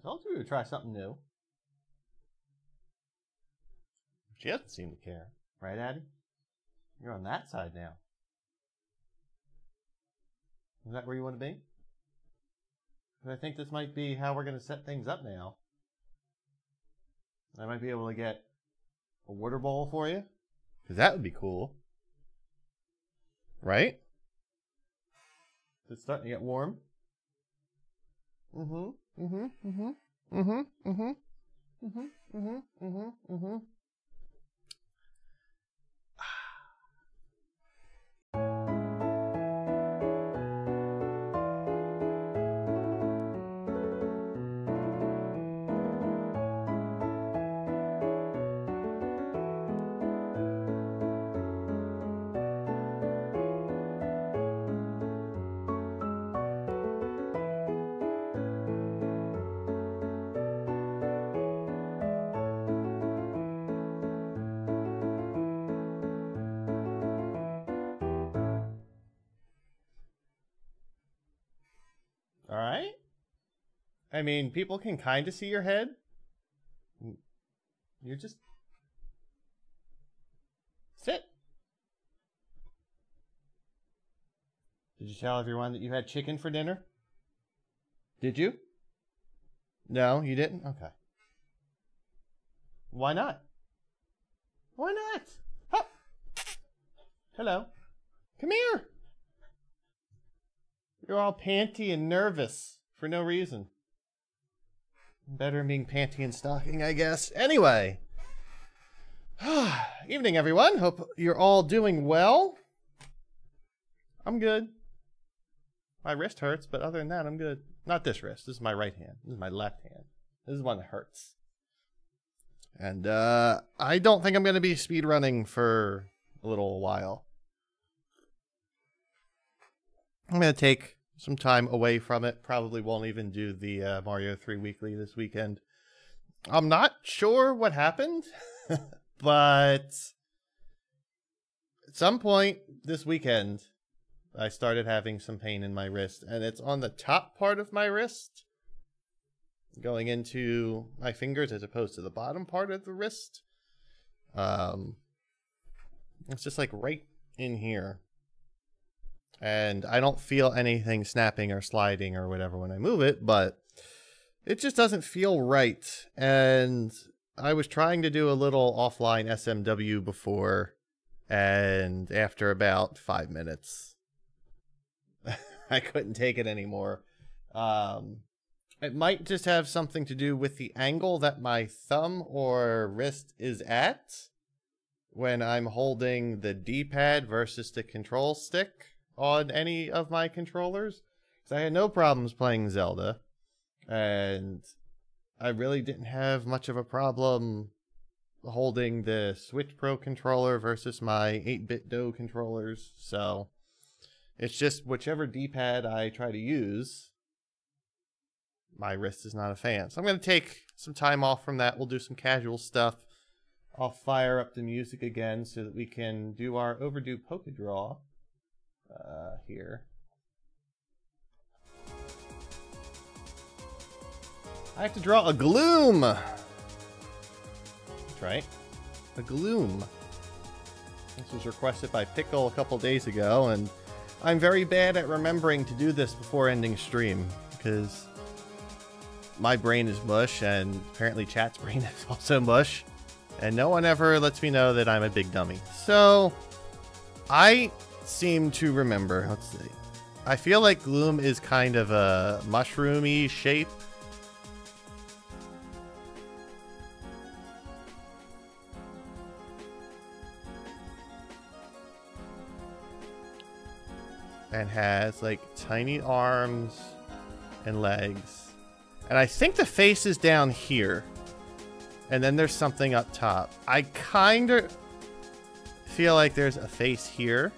Told you we would try something new. She doesn't seem to care. Right, Addie? You're on that side now. Is that where you want to be? But I think this might be how we're going to set things up now. I might be able to get a water bowl for you. Because that would be cool. Right? It's starting to get warm. Alright? I mean, people can kind of see your head. You're just... sit. Did you tell everyone that you had chicken for dinner? Did you? No, you didn't? Okay. Why not? Why not? Hop. Hello. Come here. You're all panty and nervous for no reason. Better than being panty and stocking, I guess. Anyway. Evening, everyone. Hope you're all doing well. I'm good. My wrist hurts, but other than that, I'm good. Not this wrist. This is my right hand. This is my left hand. This is one that hurts. And I don't think I'm going to be speedrunning for a little while. I'm going to take some time away from it. Probably won't even do the Mario 3 Weekly this weekend. I'm not sure what happened, but at some point this weekend, I started having some pain in my wrist, and it's on the top part of my wrist, going into my fingers as opposed to the bottom part of the wrist. It's just like right in here. And I don't feel anything snapping or sliding or whatever when I move it, but it just doesn't feel right. And I was trying to do a little offline SMW before, and after about 5 minutes, I couldn't take it anymore. It might just have something to do with the angle that my thumb or wrist is at when I'm holding the D-pad versus the control stick on any of my controllers. Because I had no problems playing Zelda, and I really didn't have much of a problem holding the Switch Pro controller versus my 8-bit Do controllers. So it's just whichever D-pad I try to use, my wrist is not a fan. So I'm going to take some time off from that. We'll do some casual stuff. I'll fire up the music again so that we can do our overdue Poké Draw here. I have to draw a Gloom! That's right. A Gloom. This was requested by Pickle a couple days ago, and I'm very bad at remembering to do this before ending stream, because my brain is mush, and apparently chat's brain is also mush, and no one ever lets me know that I'm a big dummy. So, I seem to remember, let's see. I feel like Gloom is kind of a mushroomy shape. And has like tiny arms and legs. And I think the face is down here. And then there's something up top. I kind of feel like there's a face here.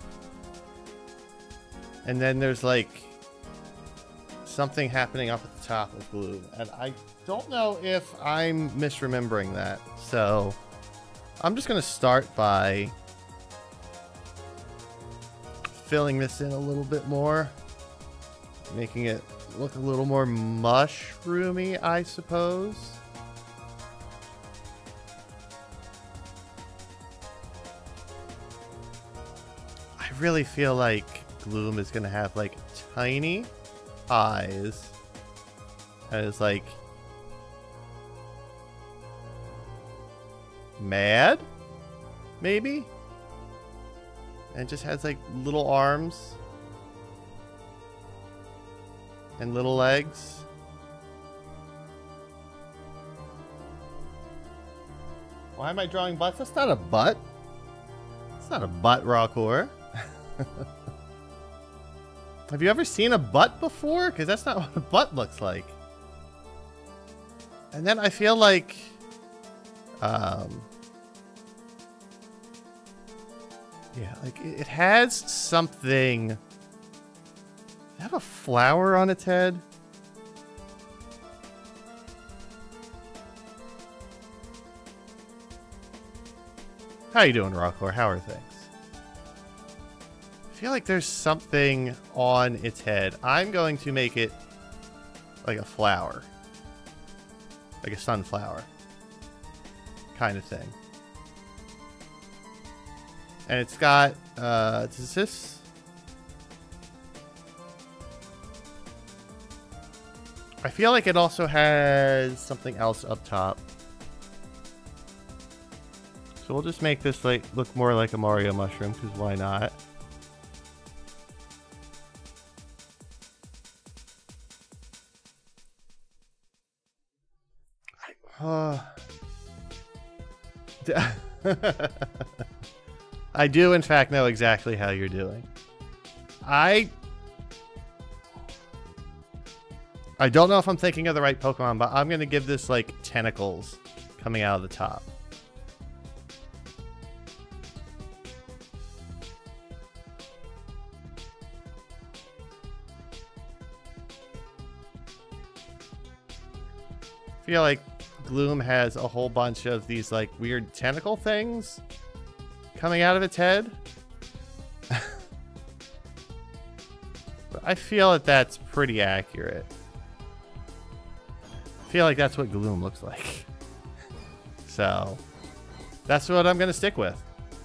And then there's like something happening up at the top of Gloom. And I don't know if I'm misremembering that. So I'm just going to start by filling this in a little bit more, making it look a little more mushroomy, I suppose. I really feel like Gloom is going to have like tiny eyes. And it's like mad, maybe? And just has like little arms and little legs. Why am I drawing butts? That's not a butt. It's not a butt, Rawcore. Have you ever seen a butt before? Because that's not what a butt looks like. And then I feel like yeah, like it has something. Does it have a flower on its head? How you doing, Rawcore? How are things? I feel like there's something on its head. I'm going to make it like a flower. Like a sunflower kind of thing. And it's got, does this? I feel like it also has something else up top. So we'll just make this like look more like a Mario mushroom, because why not? I do, in fact, know exactly how you're doing. I don't know if I'm thinking of the right Pokemon, but I'm going to give this, like, tentacles coming out of the top. I feel like Gloom has a whole bunch of these, like, weird tentacle things coming out of its head. But I feel that that's pretty accurate. I feel like that's what Gloom looks like. So, that's what I'm going to stick with.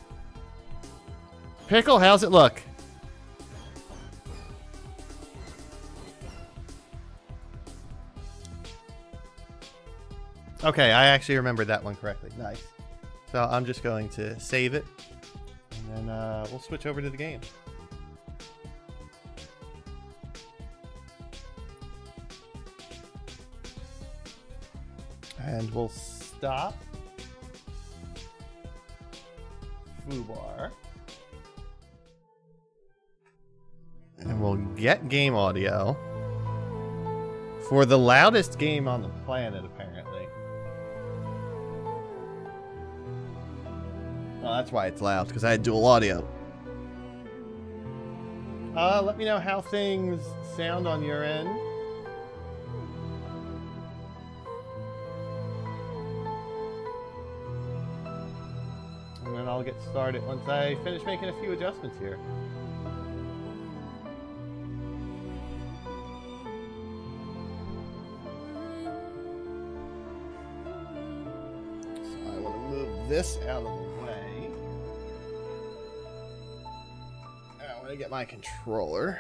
Pickle, how's it look? Okay, I actually remembered that one correctly. Nice. So I'm just going to save it, and then we'll switch over to the game. And we'll stop Foobar. And we'll get game audio for the loudest game on the planet, apparently. Oh, that's why it's loud, because I had dual audio. Let me know how things sound on your end. And then I'll get started once I finish making a few adjustments here. So I want to move this out of the way. I want to get my controller.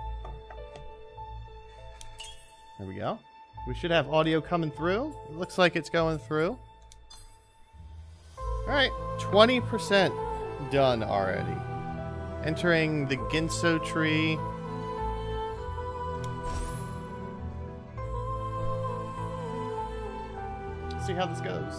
There we go. We should have audio coming through. It looks like it's going through. Alright, 20% done already. Entering the Ginso tree. Let's see how this goes.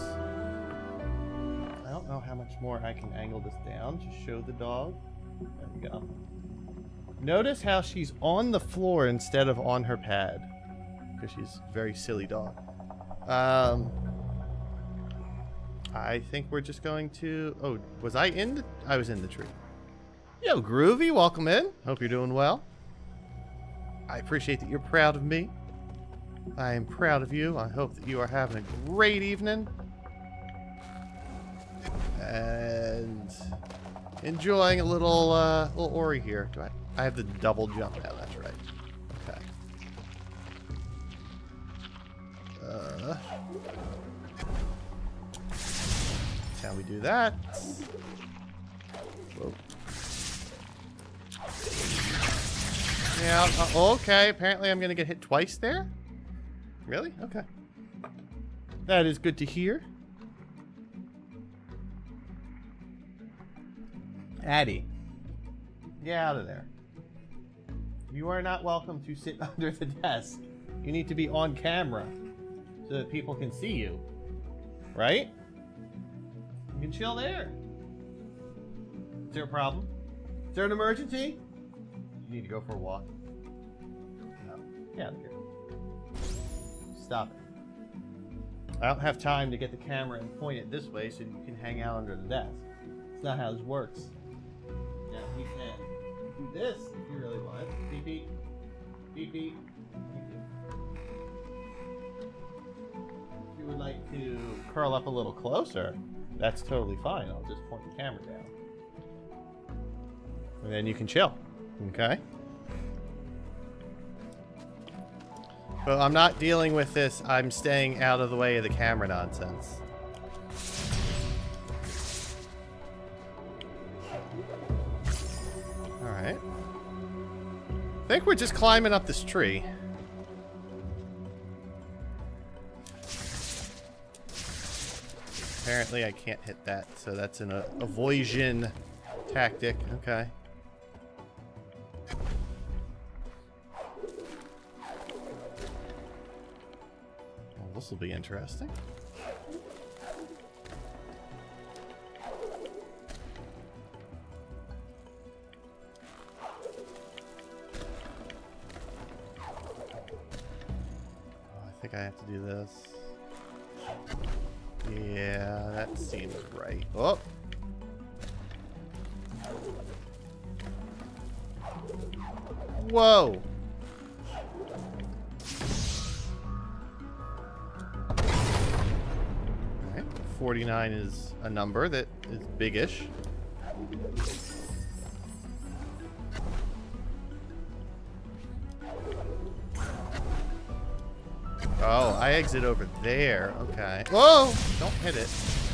I don't know how much more I can angle this down to show the dog. There we go. Notice how she's on the floor instead of on her pad. Because she's a very silly dog. I think we're just going to... Oh, was I in the... I was in the tree. Yo, Groovy, welcome in. Hope you're doing well. I appreciate that you're proud of me. I am proud of you. I hope that you are having a great evening. And enjoying a little Ori here. I have the double jump now, that's right. Okay. That's how we do that. Whoa. Yeah, okay. Apparently I'm going to get hit twice there. Really? Okay. That is good to hear. Addie, get out of there. You are not welcome to sit under the desk. You need to be on camera so that people can see you. Right? You can chill there. Is there a problem? Is there an emergency? You need to go for a walk. No. Get out of here. Stop it. I don't have time to get the camera and point it this way so you can hang out under the desk. That's not how this works. Now you can do this if you really want. Beep beep. Beep beep. If you would like to curl up a little closer, that's totally fine. I'll just point the camera down. And then you can chill. Okay? But I'm not dealing with this. I'm staying out of the way of the camera nonsense. Alright. I think we're just climbing up this tree. Apparently I can't hit that, so that's an avoision tactic. Okay. Well, this will be interesting. I think I have to do this. Yeah, that seems right. Oh! Whoa! Alright, 49 is a number that is biggish. Oh, I exit over there. Okay. Whoa! Don't hit it.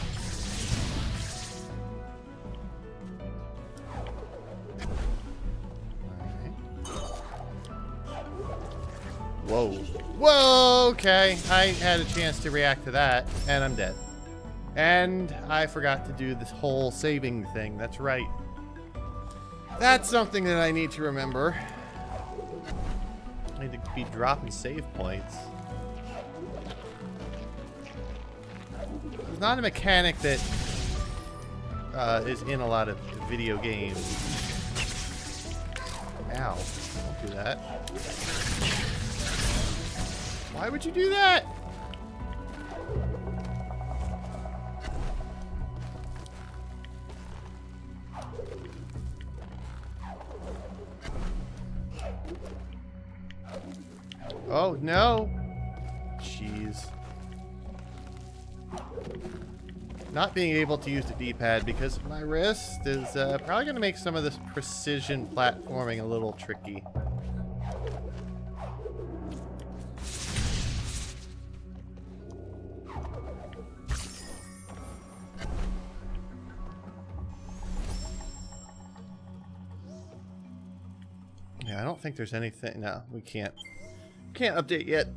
Whoa. Whoa! Okay. I had a chance to react to that, and I'm dead. And I forgot to do this whole saving thing. That's right. That's something that I need to remember. I need to be dropping save points. It's not a mechanic that is in a lot of video games. Ow. Don't do that. Why would you do that? Oh, no. Jeez. Not being able to use the D-pad because of my wrist is probably going to make some of this precision platforming a little tricky. Yeah, I don't think there's anything. No, we can't. Can't update yet.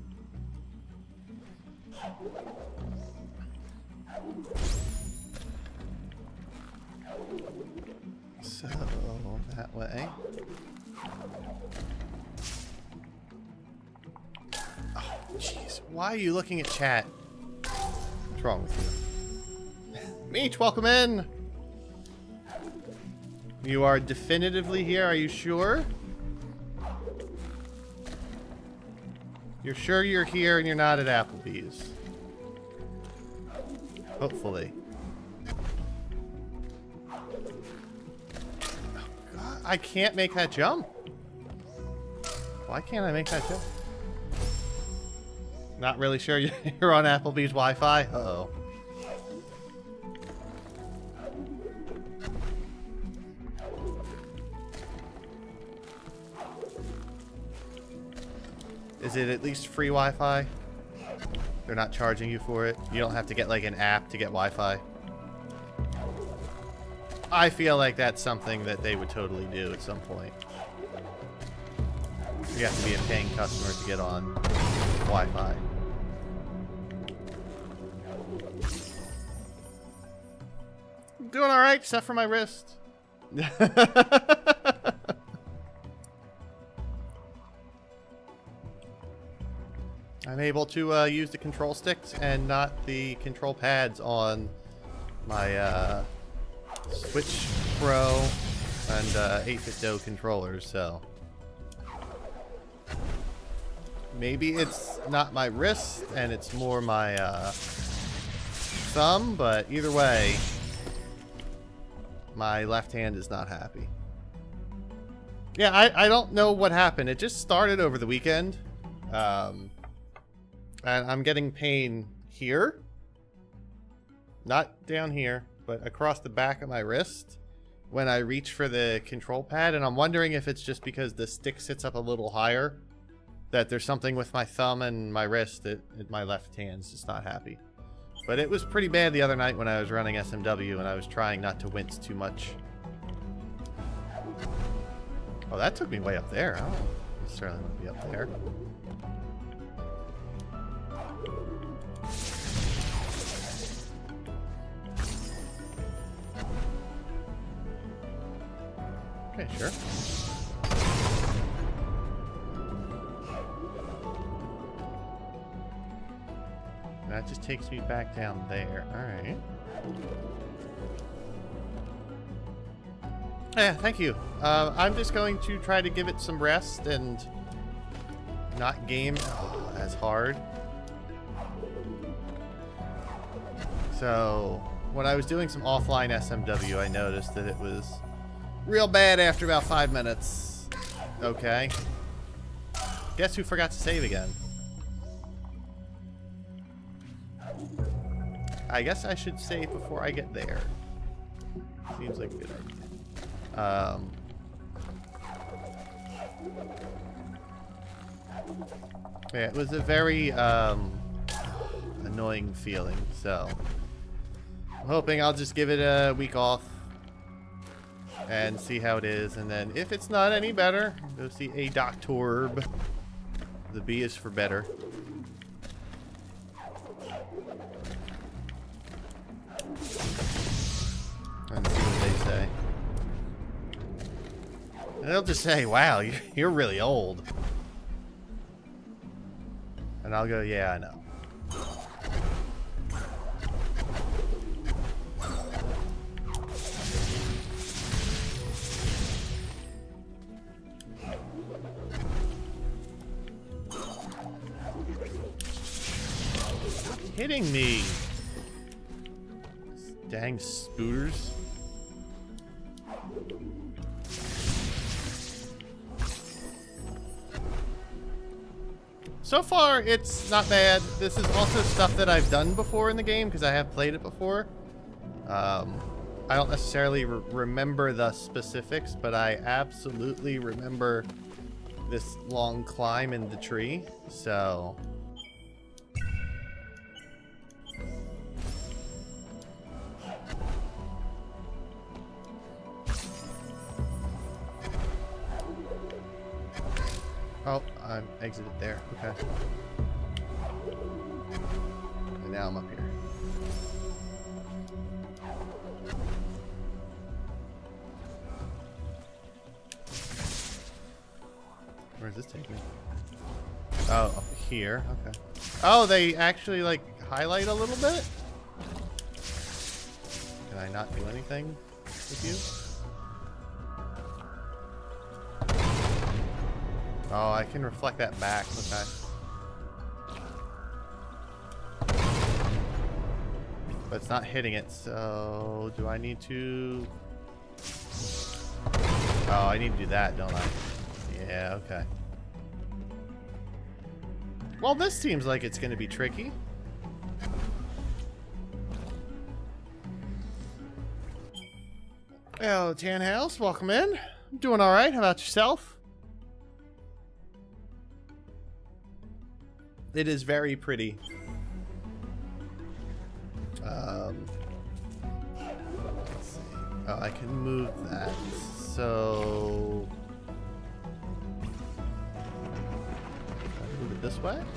So, that way. Oh, jeez. Why are you looking at chat? What's wrong with you? Meech, welcome in! You are definitively here, are you sure? You're sure you're here and you're not at Applebee's? Hopefully. I can't make that jump. Why can't I make that jump? Not really sure you're on Applebee's Wi-Fi? Uh-oh. Is it at least free Wi-Fi? They're not charging you for it. You don't have to get like an app to get Wi-Fi. I feel like that's something that they would totally do at some point. You have to be a paying customer to get on Wi-Fi. Doing all right, except for my wrist. I'm able to use the control sticks and not the control pads on my Switch Pro and 8-bit controllers, so maybe it's not my wrist and it's more my thumb, but either way, my left hand is not happy. Yeah, I don't know what happened. It just started over the weekend. And I'm getting pain here. Not down here, but across the back of my wrist when I reach for the control pad. And I'm wondering if it's just because the stick sits up a little higher, that there's something with my thumb and my wrist that my left hand's just not happy. But it was pretty bad the other night when I was running SMW and I was trying not to wince too much. Oh, that took me way up there. I don't necessarily want to be up there. Okay, sure. That just takes me back down there. Alright. Yeah, thank you. I'm just going to try to give it some rest and not game as hard. So, when I was doing some offline SMW, I noticed that it was real bad after about 5 minutes. Okay. Guess who forgot to save again? I guess I should save before I get there. Seems like a good idea. Yeah, it was a very annoying feeling, so I'm hoping I'll just give it a week off and see how it is, and then if it's not any better, go see a doctor. The B is for better. And see what they say. And they'll just say, wow, you're really old. And I'll go, yeah, I know. Stop hitting me. Dang spooters. So far, it's not bad. This is also stuff that I've done before in the game, because I have played it before. I don't necessarily remember the specifics, but I absolutely remember this long climb in the tree, so... Oh, I exited there. Okay. And now I'm up here. Where does this take me? Oh, up here. Okay. Oh, they actually, like, highlight a little bit? Can I not do anything with you? Oh, I can reflect that back. Okay. But it's not hitting it, so do I need to... Oh, I need to do that, don't I? Yeah, okay. Well, this seems like it's going to be tricky. Hello, Tan House. Welcome in. I'm doing all right. How about yourself? It is very pretty. Oh, I can move that. So... Can I move it this way?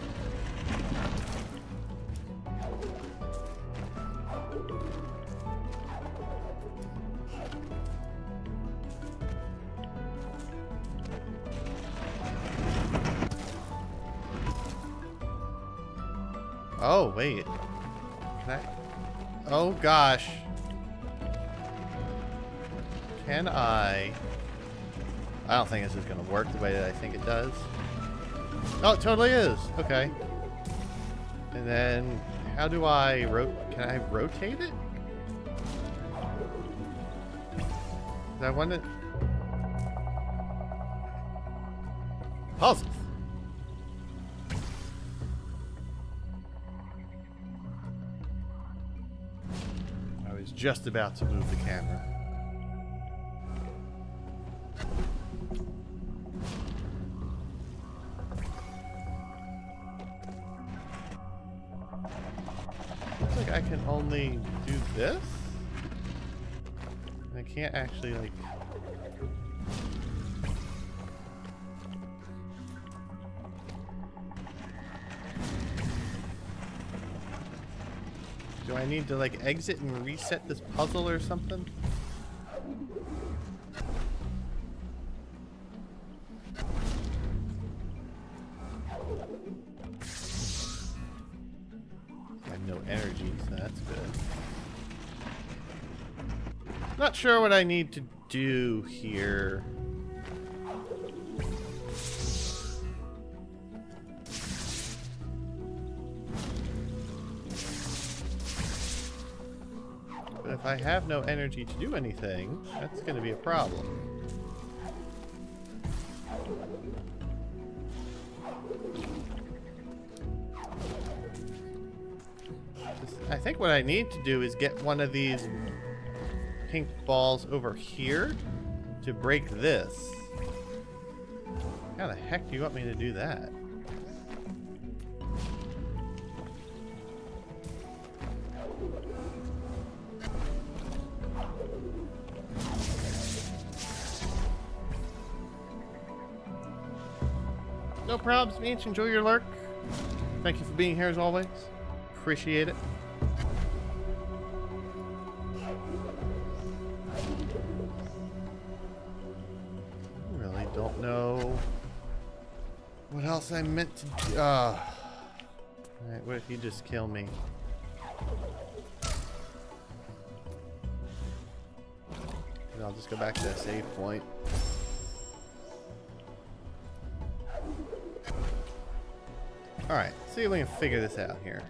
Oh, wait. Can I? Oh, gosh. Can I don't think this is going to work the way that I think it does. Oh, it totally is. Okay. And then, how do I can I rotate it? I want to... Puzzles. I was just about to move the camera. Looks like I can only do this? I can't actually, like... Do I need to, like, exit and reset this puzzle or something? I have no energy, so that's good. Not sure what I need to do here. But if I have no energy to do anything, that's going to be a problem. I think what I need to do is get one of these pink balls over here to break this. How the heck do you want me to do that? No problems, Meech. Enjoy your lurk. Thank you for being here as always. Appreciate it. I really don't know what else I meant to do. Alright, what if you just kill me? And I'll just go back to that save point. Alright, see if we can figure this out here.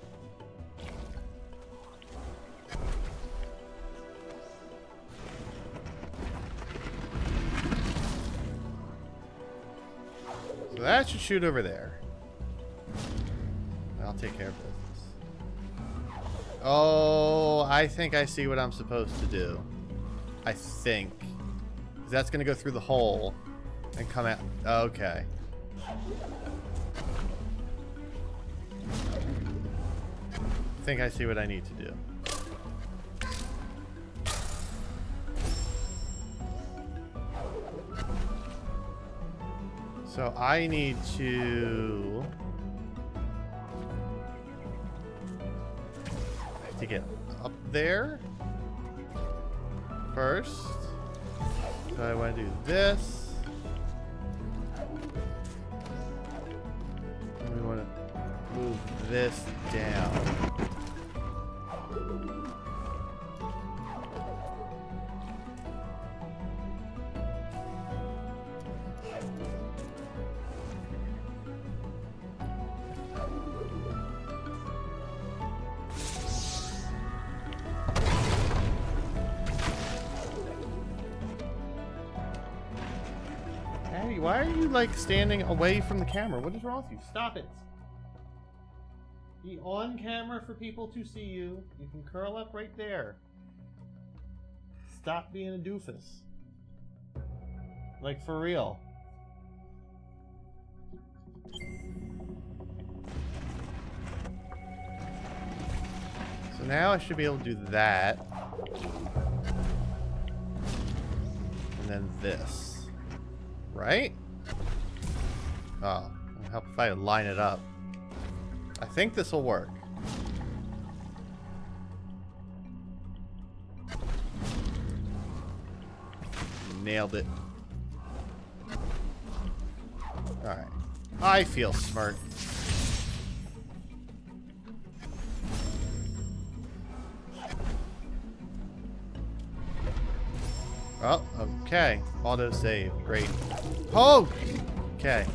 So that should shoot over there. I'll take care of business. Oh, I think I see what I'm supposed to do. I think. 'Cause that's going to go through the hole and come out. Okay. I think I see what I need to do. So I need to... I have to get up there first. So I want to do this. And we want to move this down. Why are you, like, standing away from the camera? What is wrong with you? Stop it. Be on camera for people to see you. You can curl up right there. Stop being a doofus. Like, for real. So now I should be able to do that. And then this. Right? Oh, it'll help if I line it up. I think this will work. Nailed it. Alright. I feel smart. Oh, okay. Auto save. Great. Oh! Okay.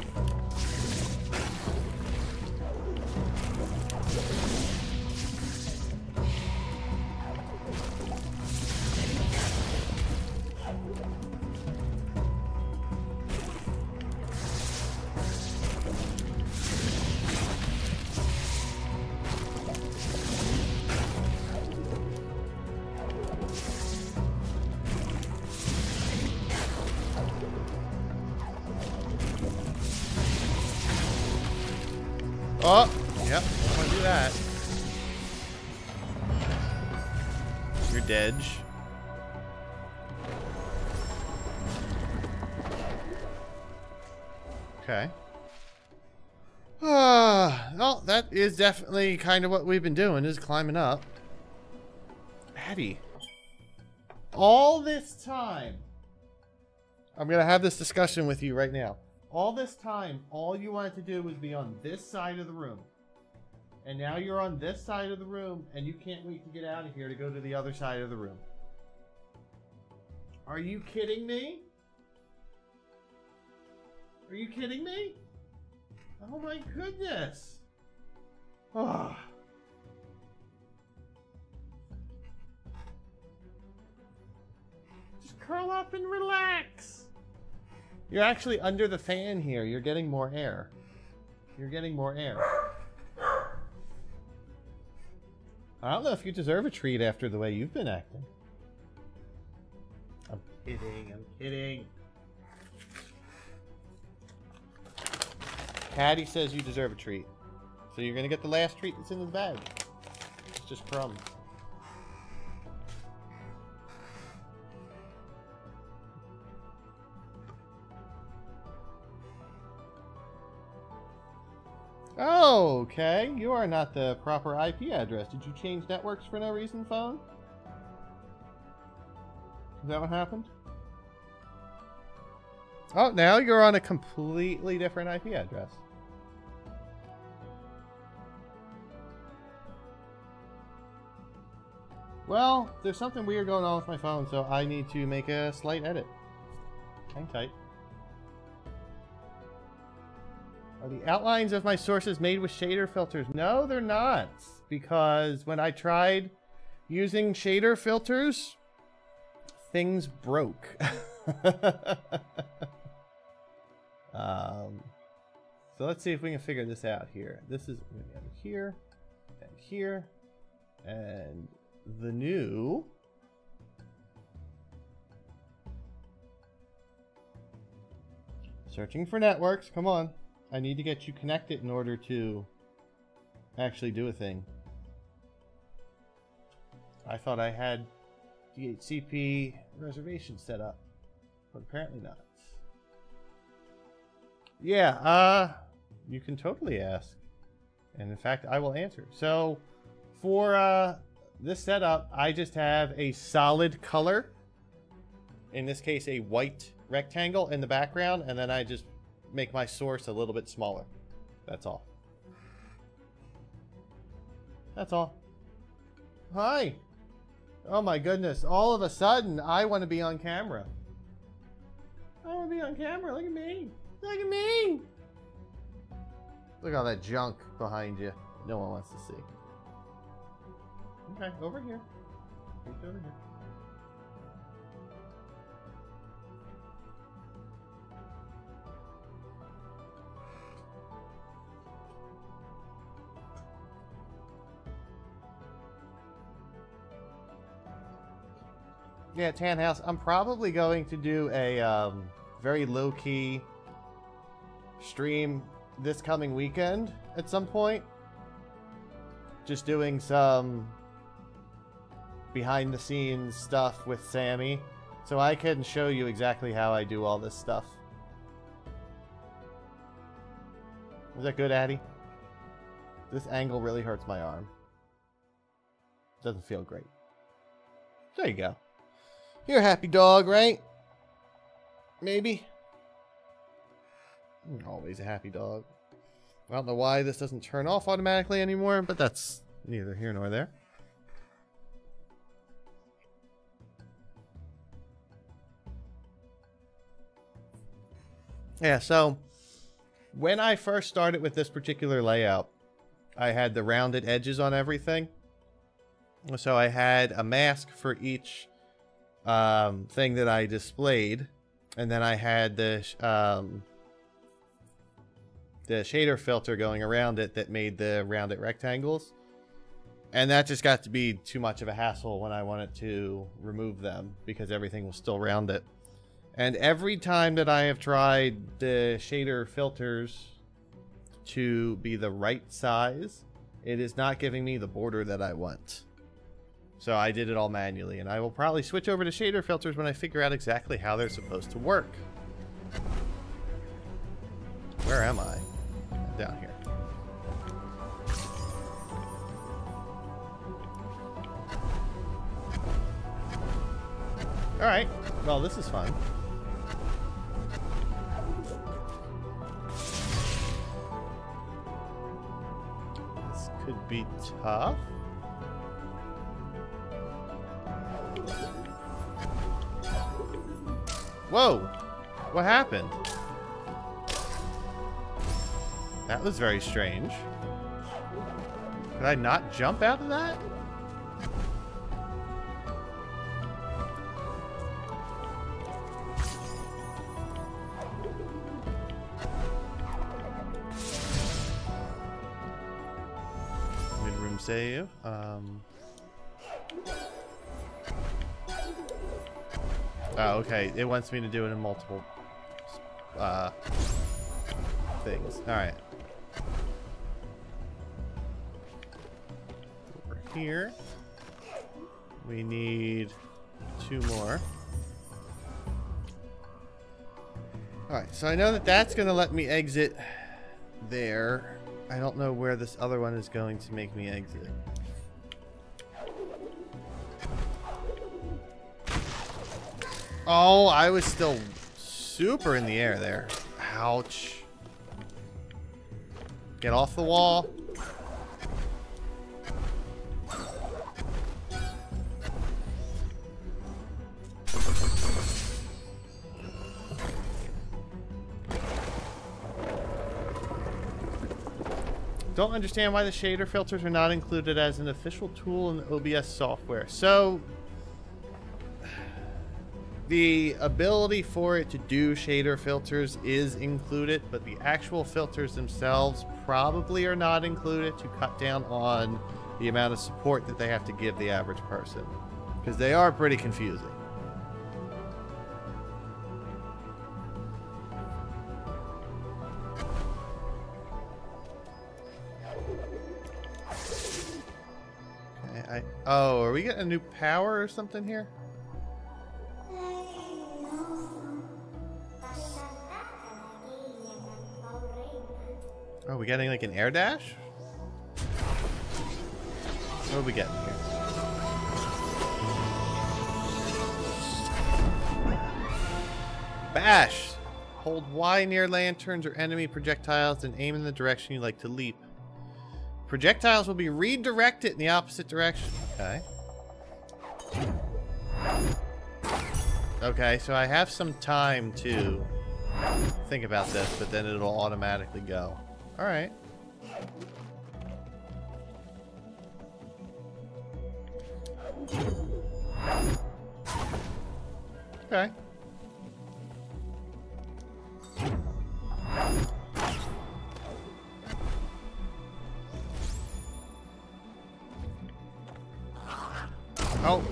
Oh, yep, don't want to do that. You're dead. Okay. Well, that is definitely kind of what we've been doing, is climbing up. Patty. All this time. I'm going to have this discussion with you right now. All this time, all you wanted to do was be on this side of the room. And now you're on this side of the room, and you can't wait to get out of here to go to the other side of the room. Are you kidding me? Are you kidding me? Oh my goodness. Oh. Just curl up and relax. You're actually under the fan here. You're getting more air. You're getting more air. I don't know if you deserve a treat after the way you've been acting. I'm kidding. I'm kidding. Patty says you deserve a treat. So you're going to get the last treat that's in the bag. It's just crumbs. Oh, okay. You are not the proper IP address. Did you change networks for no reason, phone? Is that what happened? Oh, now you're on a completely different IP address. Well, there's something weird going on with my phone, so I need to make a slight edit. Hang tight. Are the outlines of my sources made with shader filters? No, they're not. Because when I tried using shader filters, things broke. So let's see if we can figure this out here. This is going to be here, and here, and the new. Searching for networks. Come on. I need to get you connected in order to actually do a thing. I thought I had DHCP reservation set up, but apparently not. Yeah, you can totally ask. And in fact, I will answer. So for this setup, I just have a solid color. In this case, a white rectangle in the background, and then I just make my source a little bit smaller. That's all. That's all. Hi. Oh my goodness. All of a sudden, I want to be on camera. I want to be on camera. Look at me. Look at me. Look at all that junk behind you. No one wants to see. Okay, over here. Over here. Yeah, Tan House. I'm probably going to do a very low-key stream this coming weekend at some point. Just doing some behind-the-scenes stuff with Sammy. so I can show you exactly how I do all this stuff. Is that good, Addie? This angle really hurts my arm. Doesn't feel great. There you go. You're a happy dog, right? Maybe. You're always a happy dog. I don't know why this doesn't turn off automatically anymore, but that's neither here nor there. Yeah, so when I first started with this particular layout, I had the rounded edges on everything. So I had a mask for each thing that I displayed, and then I had the shader filter going around it that made the rounded rectangles. And that just got to be too much of a hassle when I wanted to remove them because everything was still rounded. And every time that I have tried the shader filters to be the right size, it is not giving me the border that I want. So I did it all manually, and I will probably switch over to shader filters when I figure out exactly how they're supposed to work. Where am I? Down here. Alright, well this is fun. This could be tough. Whoa! What happened? That was very strange. Could I not jump out of that? Mid-room save. Oh, okay. It wants me to do it in multiple things. Alright. Over here. We need 2 more. Alright, so I know that that's going to let me exit there. I don't know where this other one is going to make me exit. Oh, I was still super in the air there. Ouch. Get off the wall. Don't understand why the shader filters are not included as an official tool in the OBS software. So the ability for it to do shader filters is included, but the actual filters themselves probably are not included to cut down on the amount of support that they have to give the average person, because they are pretty confusing. Okay, oh, are we getting a new power or something here? Oh, are we getting like an air dash? What are we getting here? Bash! Hold Y near lanterns or enemy projectiles and aim in the direction you like to leap. Projectiles will be redirected in the opposite direction. Okay. Okay, so I have some time to think about this, but then it'll automatically go. Alright. Okay. Oh.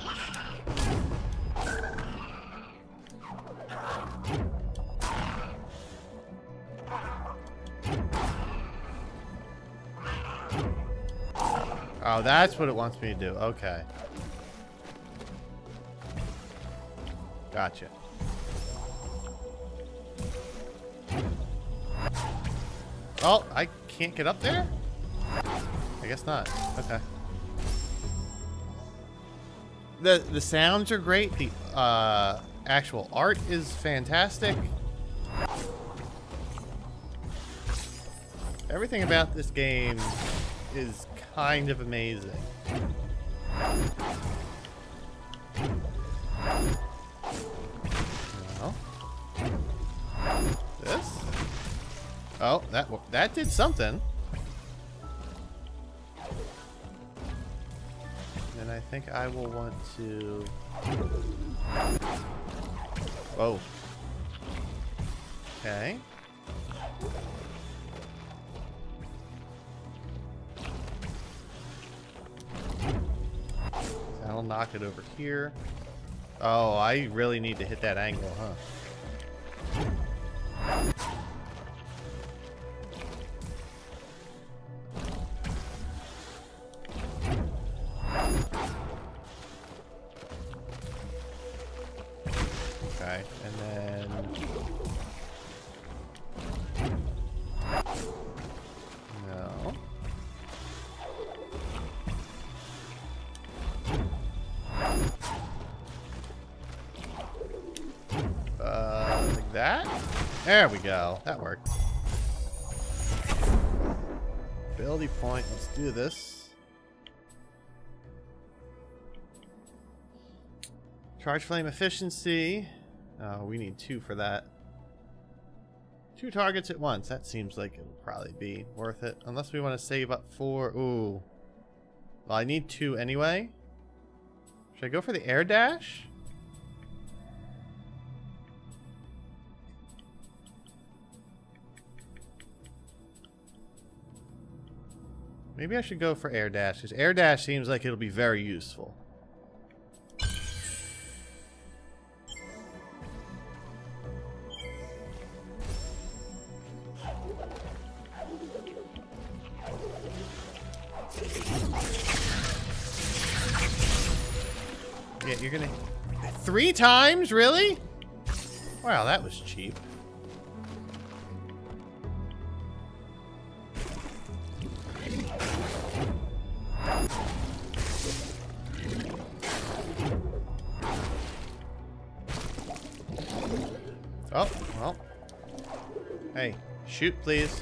Oh, that's what it wants me to do. Okay. Gotcha. Oh, I can't get up there? I guess not. Okay. The sounds are great. The actual art is fantastic. Everything about this game is kind of amazing. Well, this? Oh, that did something. And I think I will want to... Whoa. Okay. That'll knock it over here. Oh, I really need to hit that angle, huh? Okay, and then... No. Like that? There we go. That worked. Ability point. Let's do this. Charge flame efficiency. Oh, we need 2 for that. 2 targets at once. That seems like it'll probably be worth it. Unless we want to save up for... Ooh. Well, I need 2 anyway. Should I go for the air dash? Maybe I should go for air dash, because air dash seems like it'll be very useful. Yeah, you're gonna... 3 times? Really? Wow, that was cheap. Oh, well. Hey, shoot, please.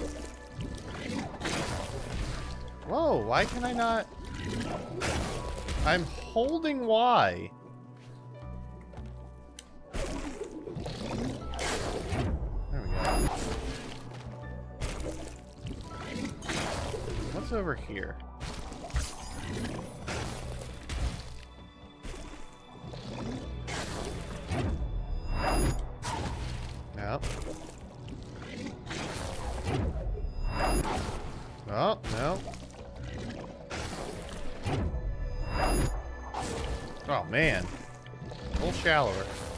Whoa, why can I not... I'm holding Y. There we go. What's over here? Nope. Oh, no. Oh, man. A little shallower.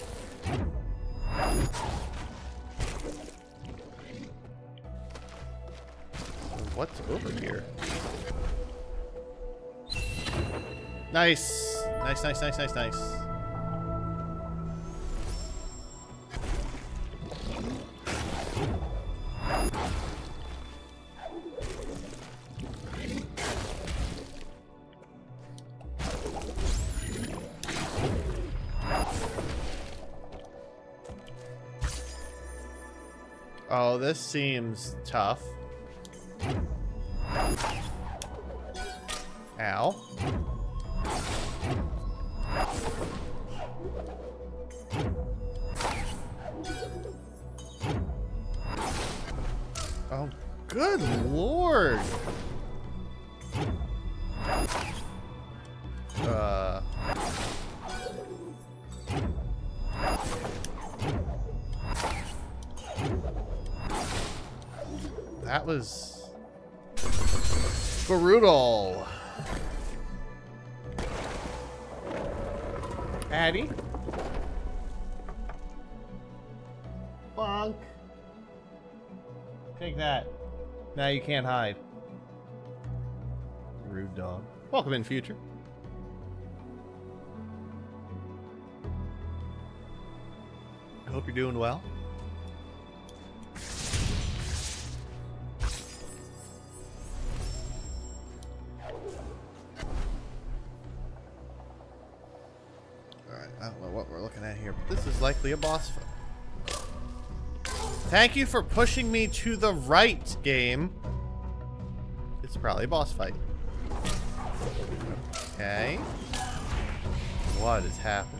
So what's over here? Nice. Nice, nice, nice, nice, nice. Oh, this seems tough. Ow. Oh, good lord. That was brutal. Addy. Bonk. Take that. Now you can't hide. Rude dog. Welcome in, future. I hope you're doing well. Alright, I don't know what we're looking at here, but this is likely a boss fight. Thank you for pushing me to the right, game. It's probably a boss fight. Okay. What is happening?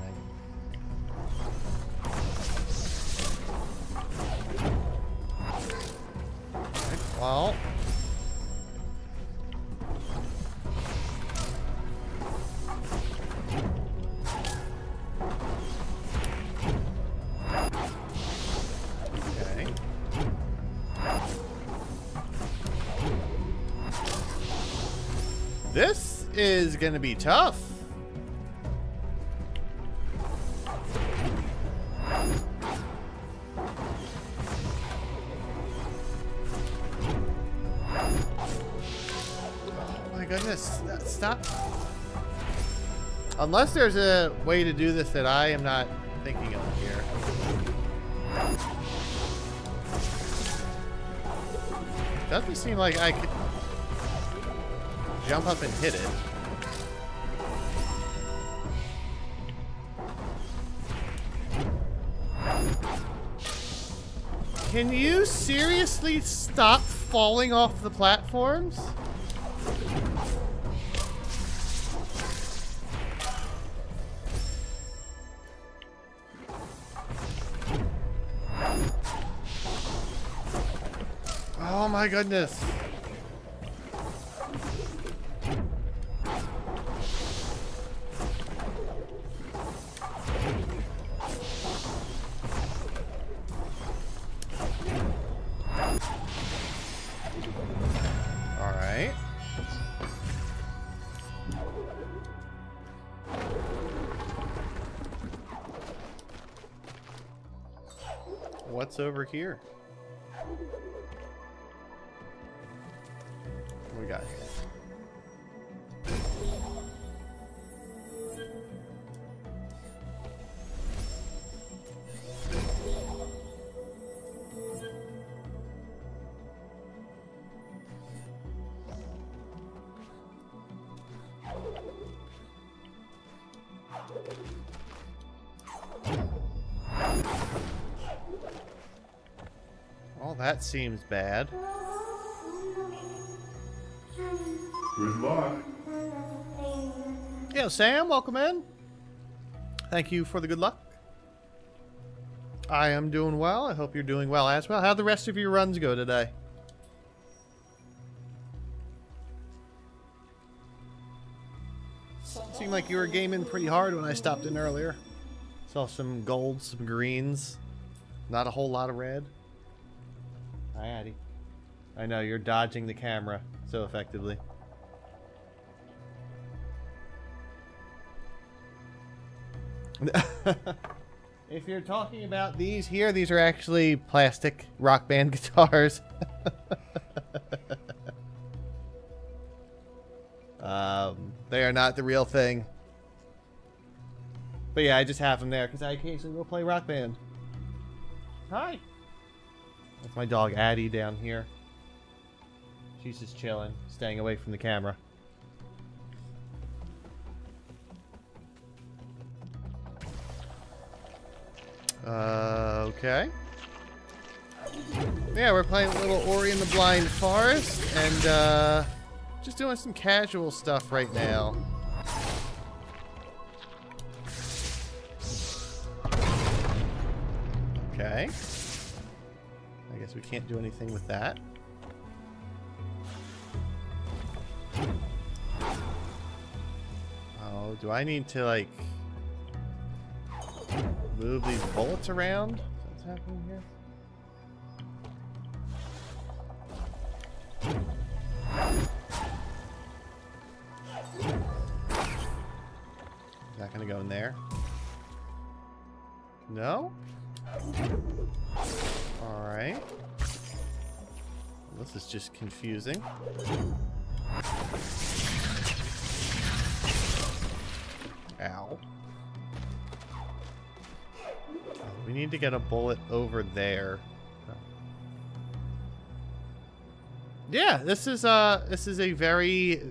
Right, well. Okay. This is gonna be tough. Goodness, stop. Unless there's a way to do this that I am not thinking of here. Doesn't seem like I could jump up and hit it. Can you seriously stop falling off the platforms? Oh my goodness. All right. What's over here? What we got here? Well, that seems bad. Good luck. Yo, Sam, welcome in. Thank you for the good luck. I am doing well. I hope you're doing well as well. How'd the rest of your runs go today? Seemed like you were gaming pretty hard when I stopped in earlier. Saw some gold, some greens. Not a whole lot of red. Hi, Addie. I know, you're dodging the camera so effectively. If you're talking about these here, these are actually plastic Rock Band guitars. They are not the real thing. But yeah, I just have them there because I occasionally will play Rock Band. Hi. That's my dog Addie down here. She's just chilling, staying away from the camera. Okay. Yeah, we're playing a little Ori and the Blind Forest, and just doing some casual stuff right now. Okay. I guess we can't do anything with that. Oh, do I need to, like, move these bullets around? What's happening here? Is that gonna go in there? No? Alright. This is just confusing. Ow. we need to get a bullet over there. Yeah, this is a very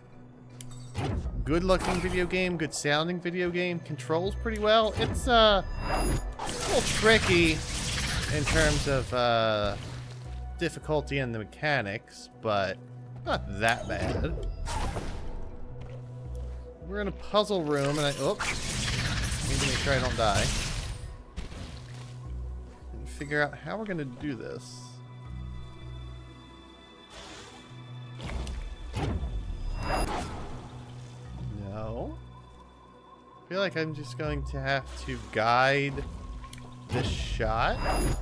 good looking video game, good sounding video game, controls pretty well. It's a little tricky in terms of difficulty and the mechanics, but not that bad. We're in a puzzle room, and I need to make sure I don't die. And figure out how we're gonna do this. No. I feel like I'm just going to have to guide this shot.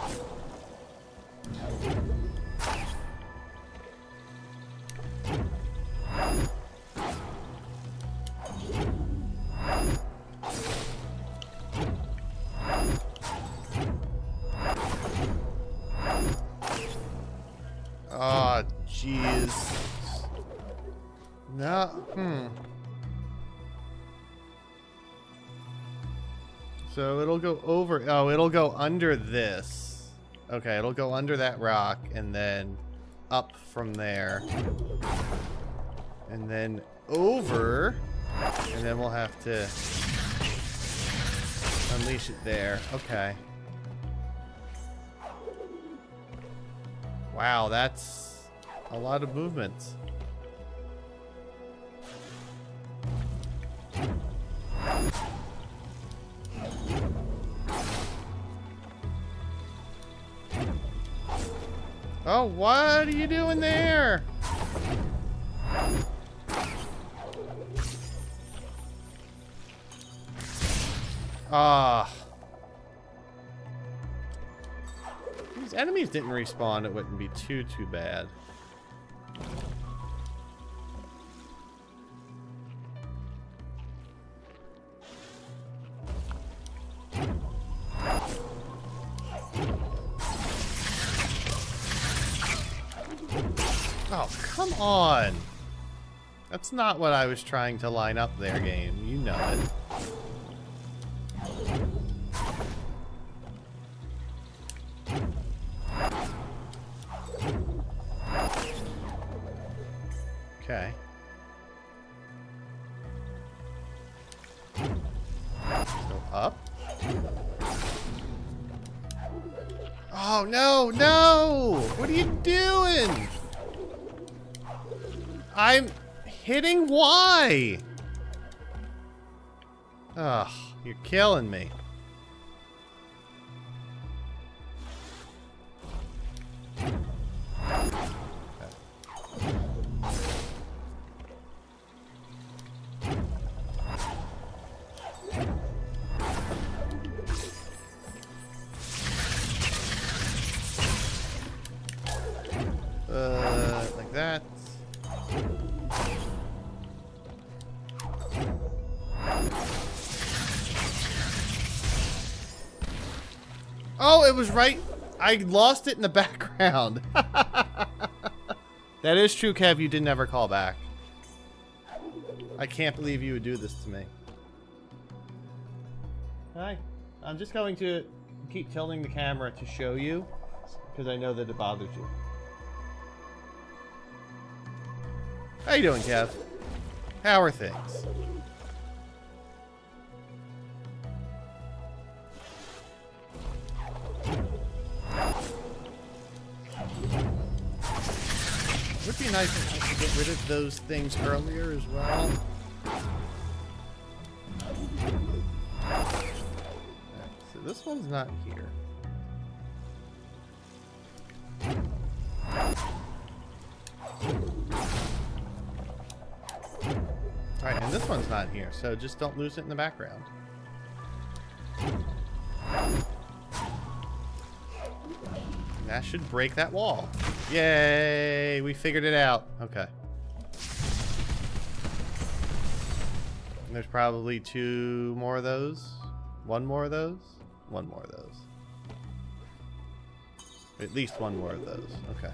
Oh, jeez. No, So it'll go over, it'll go under this. Okay, it'll go under that rock and then up from there. And then over, and then we'll have to unleash it there. Okay. Wow, that's a lot of movement. Oh, what are you doing there? Ah. These enemies didn't respawn, it wouldn't be too bad. Oh, come on! That's not what I was trying to line up there, game. You know it. Okay. Go up. Oh, no, no! What are you doing? I'm hitting Y! Ugh, you're killing me. Like that. Oh, it was right. I lost it in the background. That is true, Kev. You did never call back. I can't believe you would do this to me. Hi. I'm just going to keep tilting the camera to show you, because I know that it bothers you. How you doing, Kev? How are things? It would be nice if I could get rid of those things earlier as well. Okay, so this one's not here. Alright, and this one's not here, so just don't lose it in the background. That should break that wall. Yay! We figured it out. Okay. And there's probably 2 more of those. 1 more of those. 1 more of those. At least 1 more of those. Okay.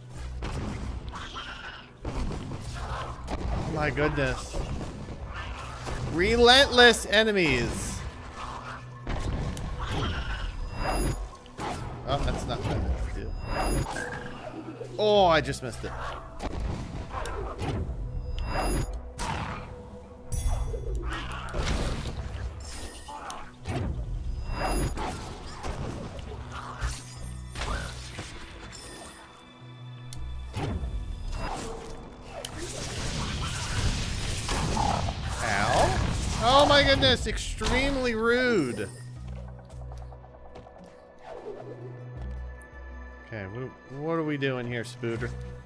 My goodness. Relentless enemies. Oh, that's not what I meant to do. Oh, I just missed it. Oh my goodness, extremely rude. Okay, what are we doing here, Spooter?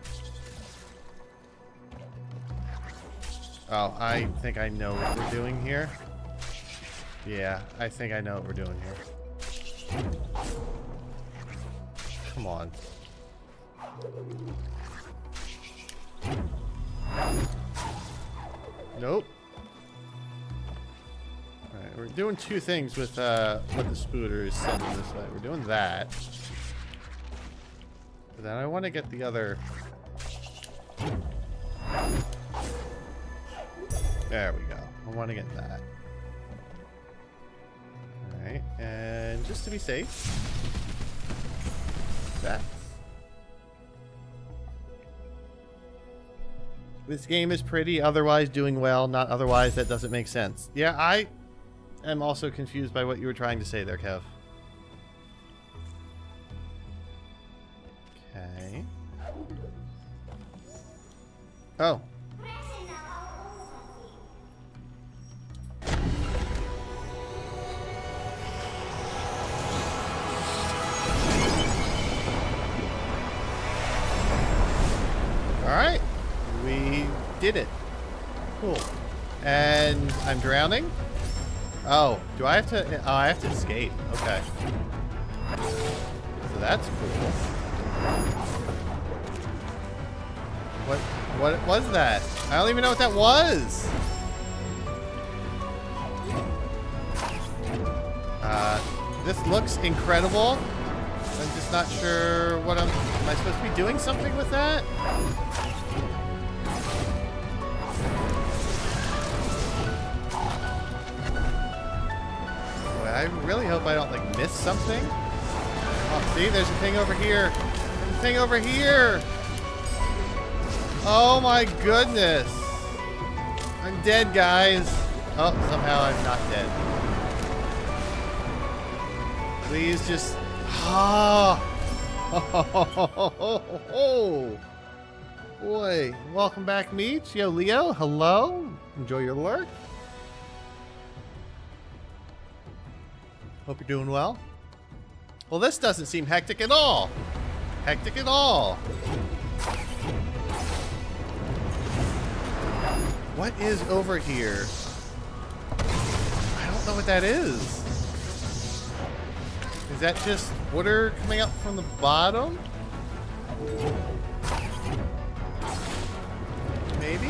Oh, I think I know what we're doing here. Yeah, I think I know what we're doing here. Come on. Nope. Alright, we're doing two things with what the Spooter is sending this way. We're doing that. But then I want to get the other... There we go. I want to get that. Alright, and just to be safe... That. This game is pretty, otherwise doing well, not otherwise that doesn't make sense. Yeah, I am also confused by what you were trying to say there, Kev. Okay. Oh. Alright. We did it. Cool. And I'm drowning? Oh, do I have to... Oh, I have to escape. Okay. So that's cool. What was that? I don't even know what that was. This looks incredible. I'm just not sure what am I supposed to be doing something with that? I really hope I don't, like, miss something. Oh, see, there's a thing over here. There's a thing over here. Oh my goodness. I'm dead, guys. Oh, somehow I'm not dead. Please just... Ah. Oh. Boy. Welcome back, Meech. Yo, Leo. Hello. Enjoy your lurk. Hope you're doing well. Well, this doesn't seem hectic at all. Hectic at all. What is over here? I don't know what that is. Is that just water coming up from the bottom? Maybe?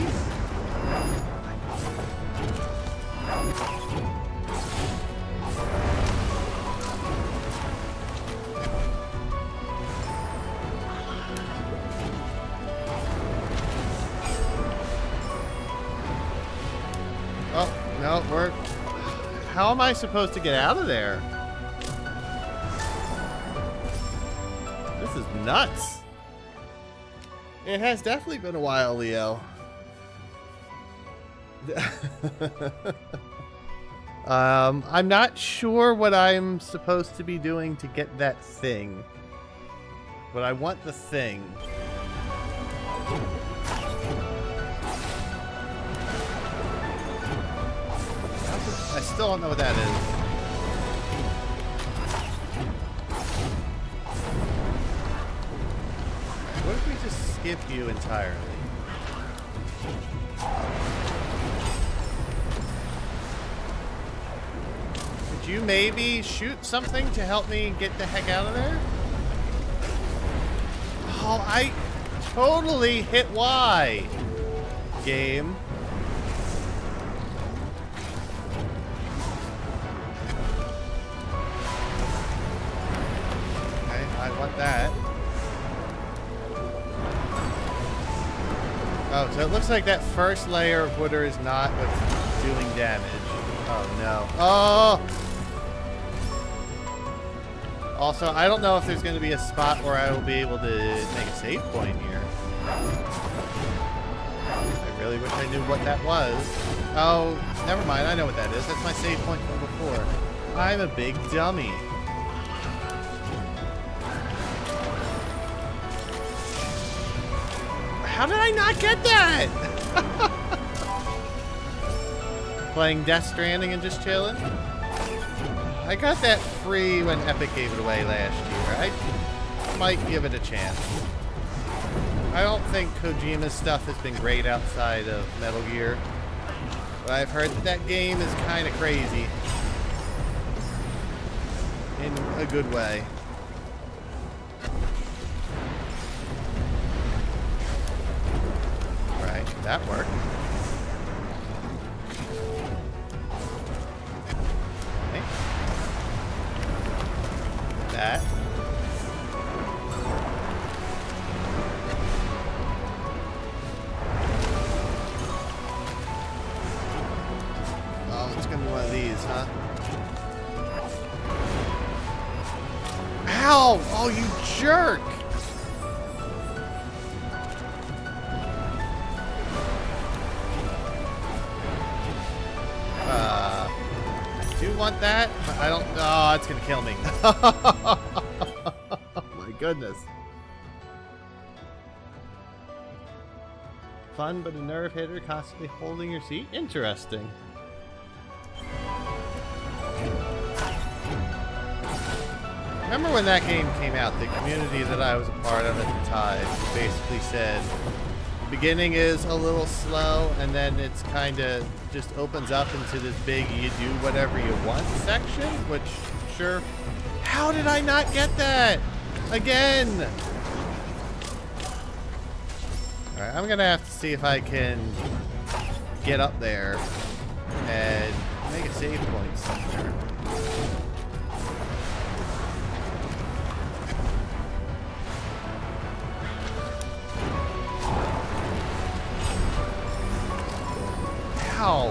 Oh, no, we're... How am I supposed to get out of there? This is nuts. It has definitely been a while, Leo. I'm not sure what I'm supposed to be doing to get that thing. But I want the thing. I still don't know what that is. What if we just skip you entirely? Could you maybe shoot something to help me get the heck out of there? Oh, I totally hit Y. Game. I want that. Oh, so it looks like that first layer of water is not what's doing damage. Oh no. Oh! Also, I don't know if there's going to be a spot where I will be able to make a save point here. I really wish I knew what that was. Oh, never mind. I know what that is. That's my save point from before. I'm a big dummy. How did I not get that? Playing Death Stranding and just chilling? I got that free when Epic gave it away last year. I might give it a chance. I don't think Kojima's stuff has been great outside of Metal Gear. But I've heard that game is kind of crazy. In a good way. Right, that worked. Okay. That. Oh, it's gonna be one of these, huh? Ow! Oh, you jerk! I do want that, but I don't. Oh, it's gonna kill me. My goodness. Fun, but a nerve hitter, constantly holding your seat. Interesting. Remember when that game came out, the community that I was a part of at the time basically said the beginning is a little slow and then it's kind of just opens up into this big you do whatever you want section, which sure. How did I not get that? Again! Alright, I'm gonna have to see if I can get up there and make a save point somewhere. Ow.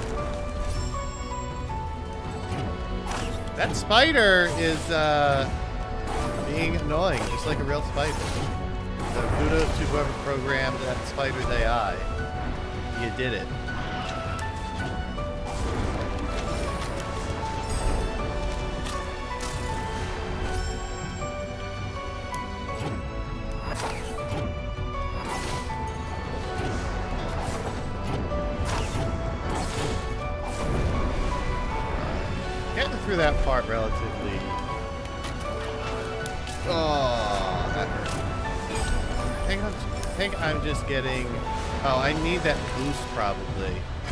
That spider is being annoying, just like a real spider. So kudos to whoever programmed that spider's AI. You did it. Through that part relatively. Oh, that hurt. I think I'm just getting. Oh, I need that boost probably.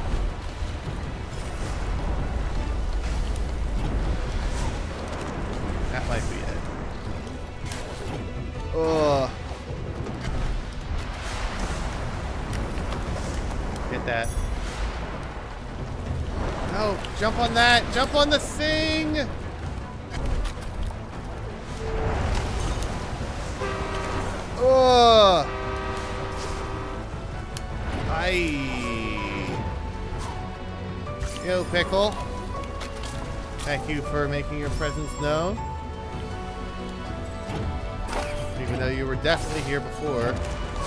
That might be it. Oh. Get that. No, jump on that! Jump on the thing! Oh! Yo, Pickle. Thank you for making your presence known. Even though you were definitely here before.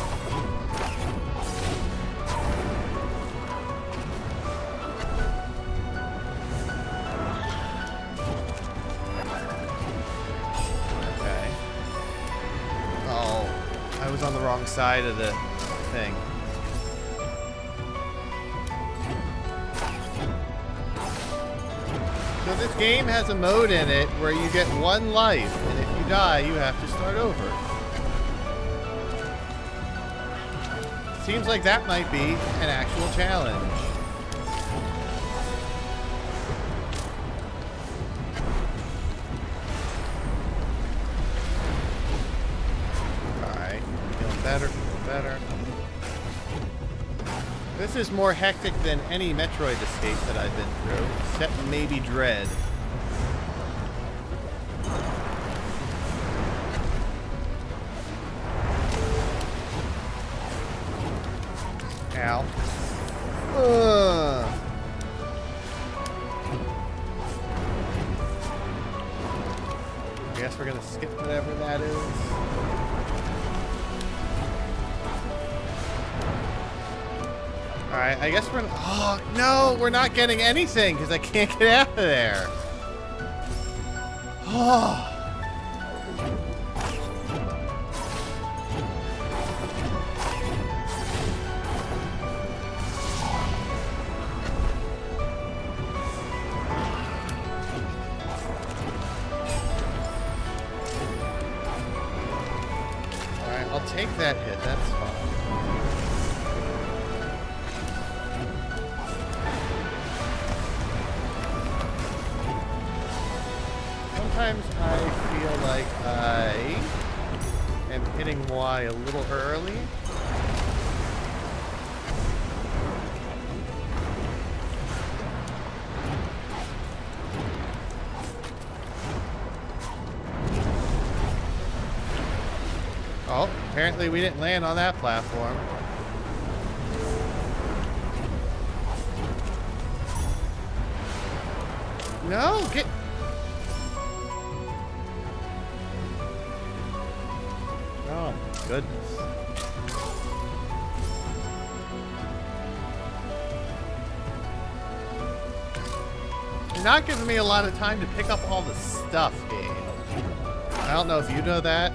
On the wrong side of the thing. So this game has a mode in it where you get one life, and if you die, you have to start over. Seems like that might be an actual challenge. Better. This is more hectic than any Metroid escape that I've been through, except maybe Dread. Ow. skip whatever that is. Alright, I guess we're... Oh, no! We're not getting anything because I can't get out of there. Oh. Alright, I'll take that hit. That's fine. Sometimes I feel like I am hitting Y a little early. Oh, apparently we didn't land on that platform. No, get... Oh, goodness. You're not giving me a lot of time to pick up all the stuff, game. I don't know if you know that.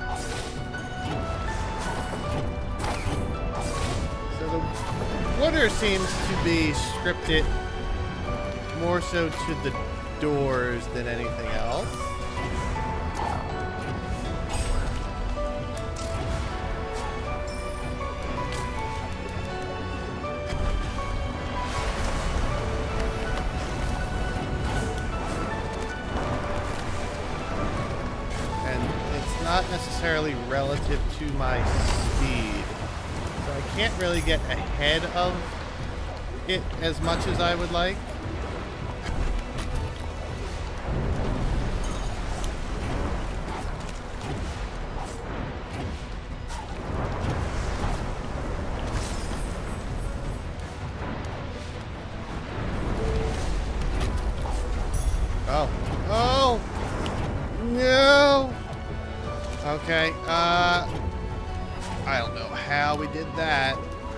So the water seems to be scripted more so to the doors than anything else. Not necessarily relative to my speed, so I can't really get ahead of it as much as I would like. Oh, oh, no. Okay, I don't know how we did that.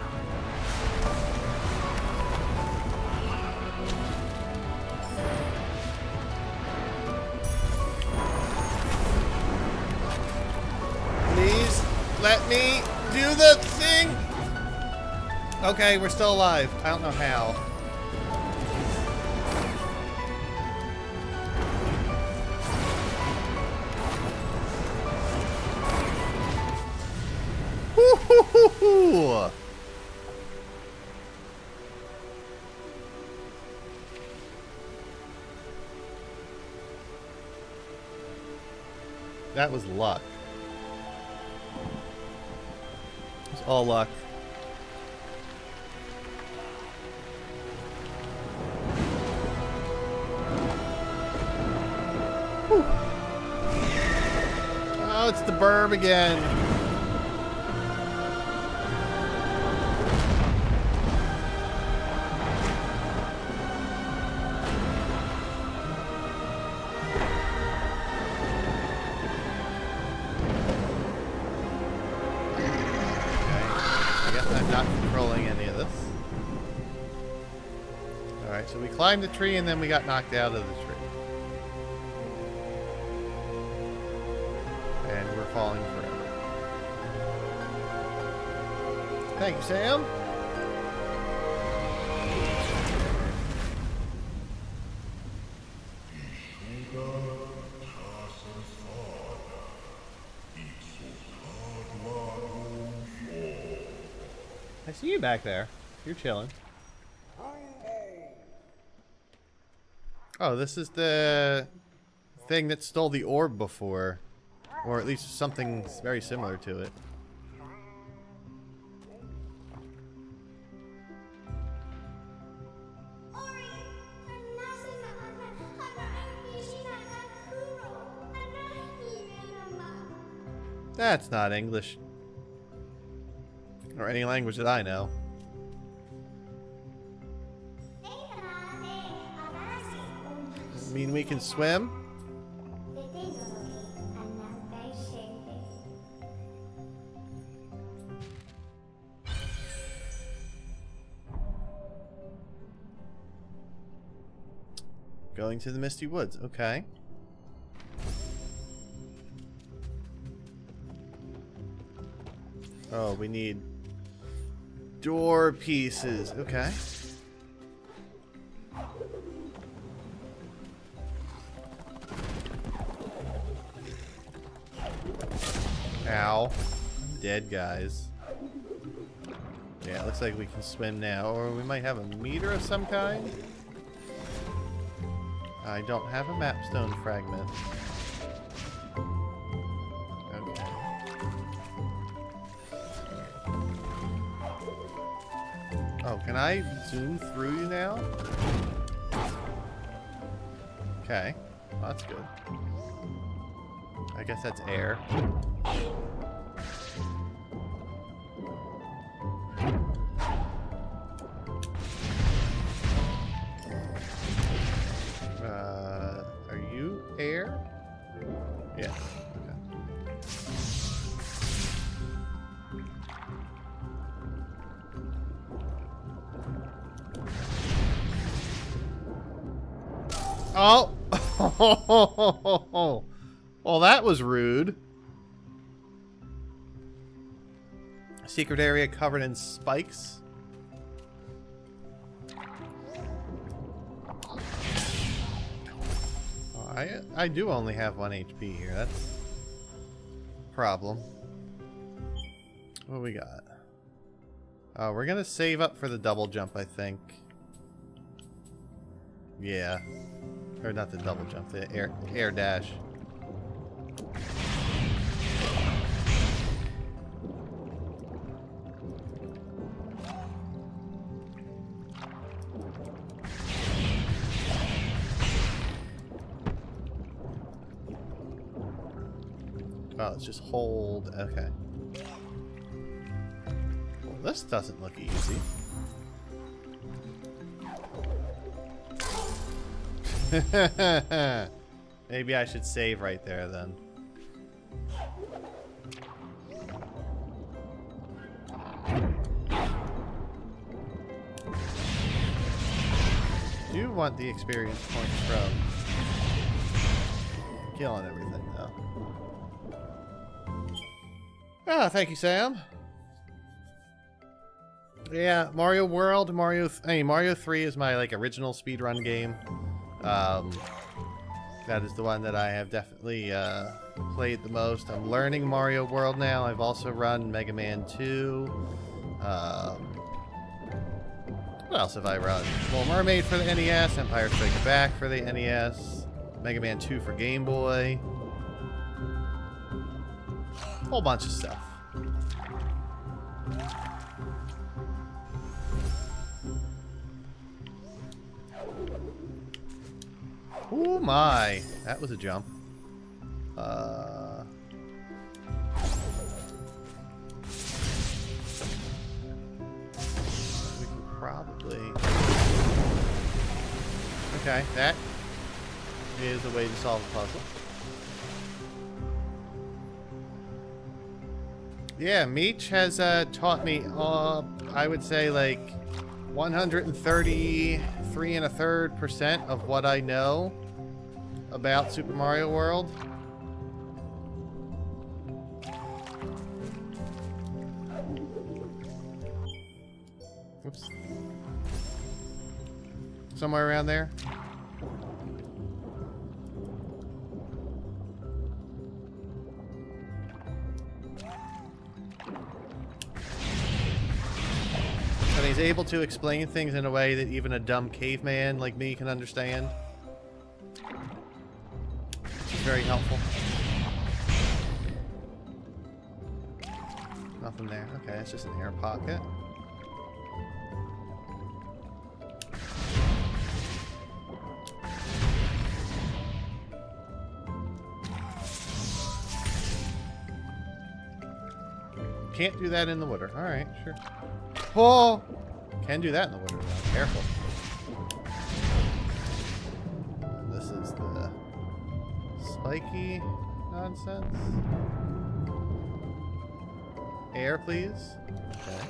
Please, let me do the thing! Okay, we're still alive. I don't know how. Woo-hoo-hoo-hoo! That was luck. It's all luck. Whew. Oh, it's the burb again. I'm not controlling any of this. Alright, so we climbed the tree and then we got knocked out of the tree. And we're falling forever. Thank you, Sam. I see you back there. You're chilling. Oh, this is the thing that stole the orb before. Or at least something very similar to it. That's not English. Or any language that I know. Does it mean we can swim? Going to the Misty Woods. Okay. Oh, we need door pieces. Okay. Ow. I'm dead, guys. Yeah, it looks like we can swim now. Or we might have a meter of some kind. I don't have a mapstone fragment. Okay. Oh, can I zoom through you now? Okay. Well, that's good. I guess that's air. Are you air? Yes. Okay. Oh! Well, that was rude. Secret area covered in spikes. Oh, I do only have 1 HP here. That's a problem. What we got? Oh, we're gonna save up for the double jump, I think. Yeah. Or not the double jump, the air dash. Oh, let's just hold. Okay. Well, this doesn't look easy. Maybe I should save right there then. Do want the experience points from killing everything though. Ah, thank you, Sam. Yeah, Mario World, Mario 3 is my like original speedrun game. That is the one that I have definitely played the most. I'm learning Mario World now. I've also run Mega Man 2. What else have I run? Little Mermaid for the NES, Empire Strikes Back for the NES, Mega Man 2 for Game Boy. Whole bunch of stuff. Oh my, that was a jump. We can probably... Okay, that is a way to solve a puzzle. Yeah, Meech has taught me, I would say like 133.33% of what I know about Super Mario World. Whoops. Somewhere around there. And he's able to explain things in a way that even a dumb caveman like me can understand. Which is very helpful. Nothing there. Okay, it's just an air pocket. Can't do that in the water. Alright, sure. Oh! Can do that in the water though. Careful. And this is the spiky nonsense. Air, please. Okay.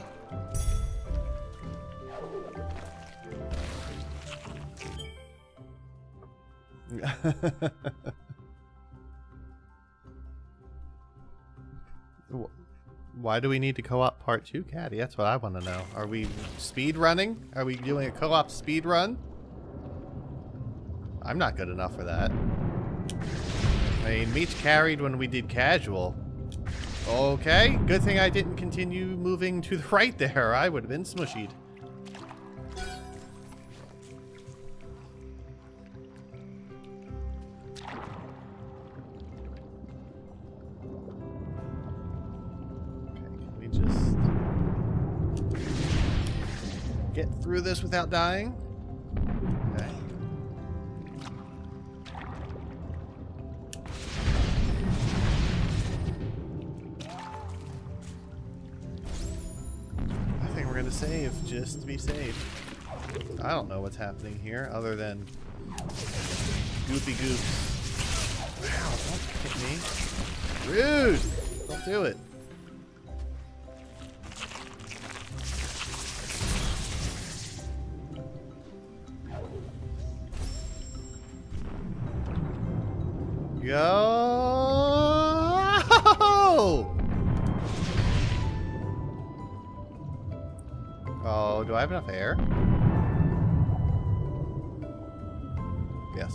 Why do we need to co-op part 2, Caddy? That's what I want to know. Are we speed running? Are we doing a co-op speed run? I'm not good enough for that. I mean, Meech carried when we did casual. Okay, good thing I didn't continue moving to the right there. I would have been smushied. Get through this without dying. Okay. I think we're gonna save just to be safe. I don't know what's happening here other than goopy goops. Wow, don't hit me. Rude! Don't do it. Go! Oh, do I have enough air? Yes.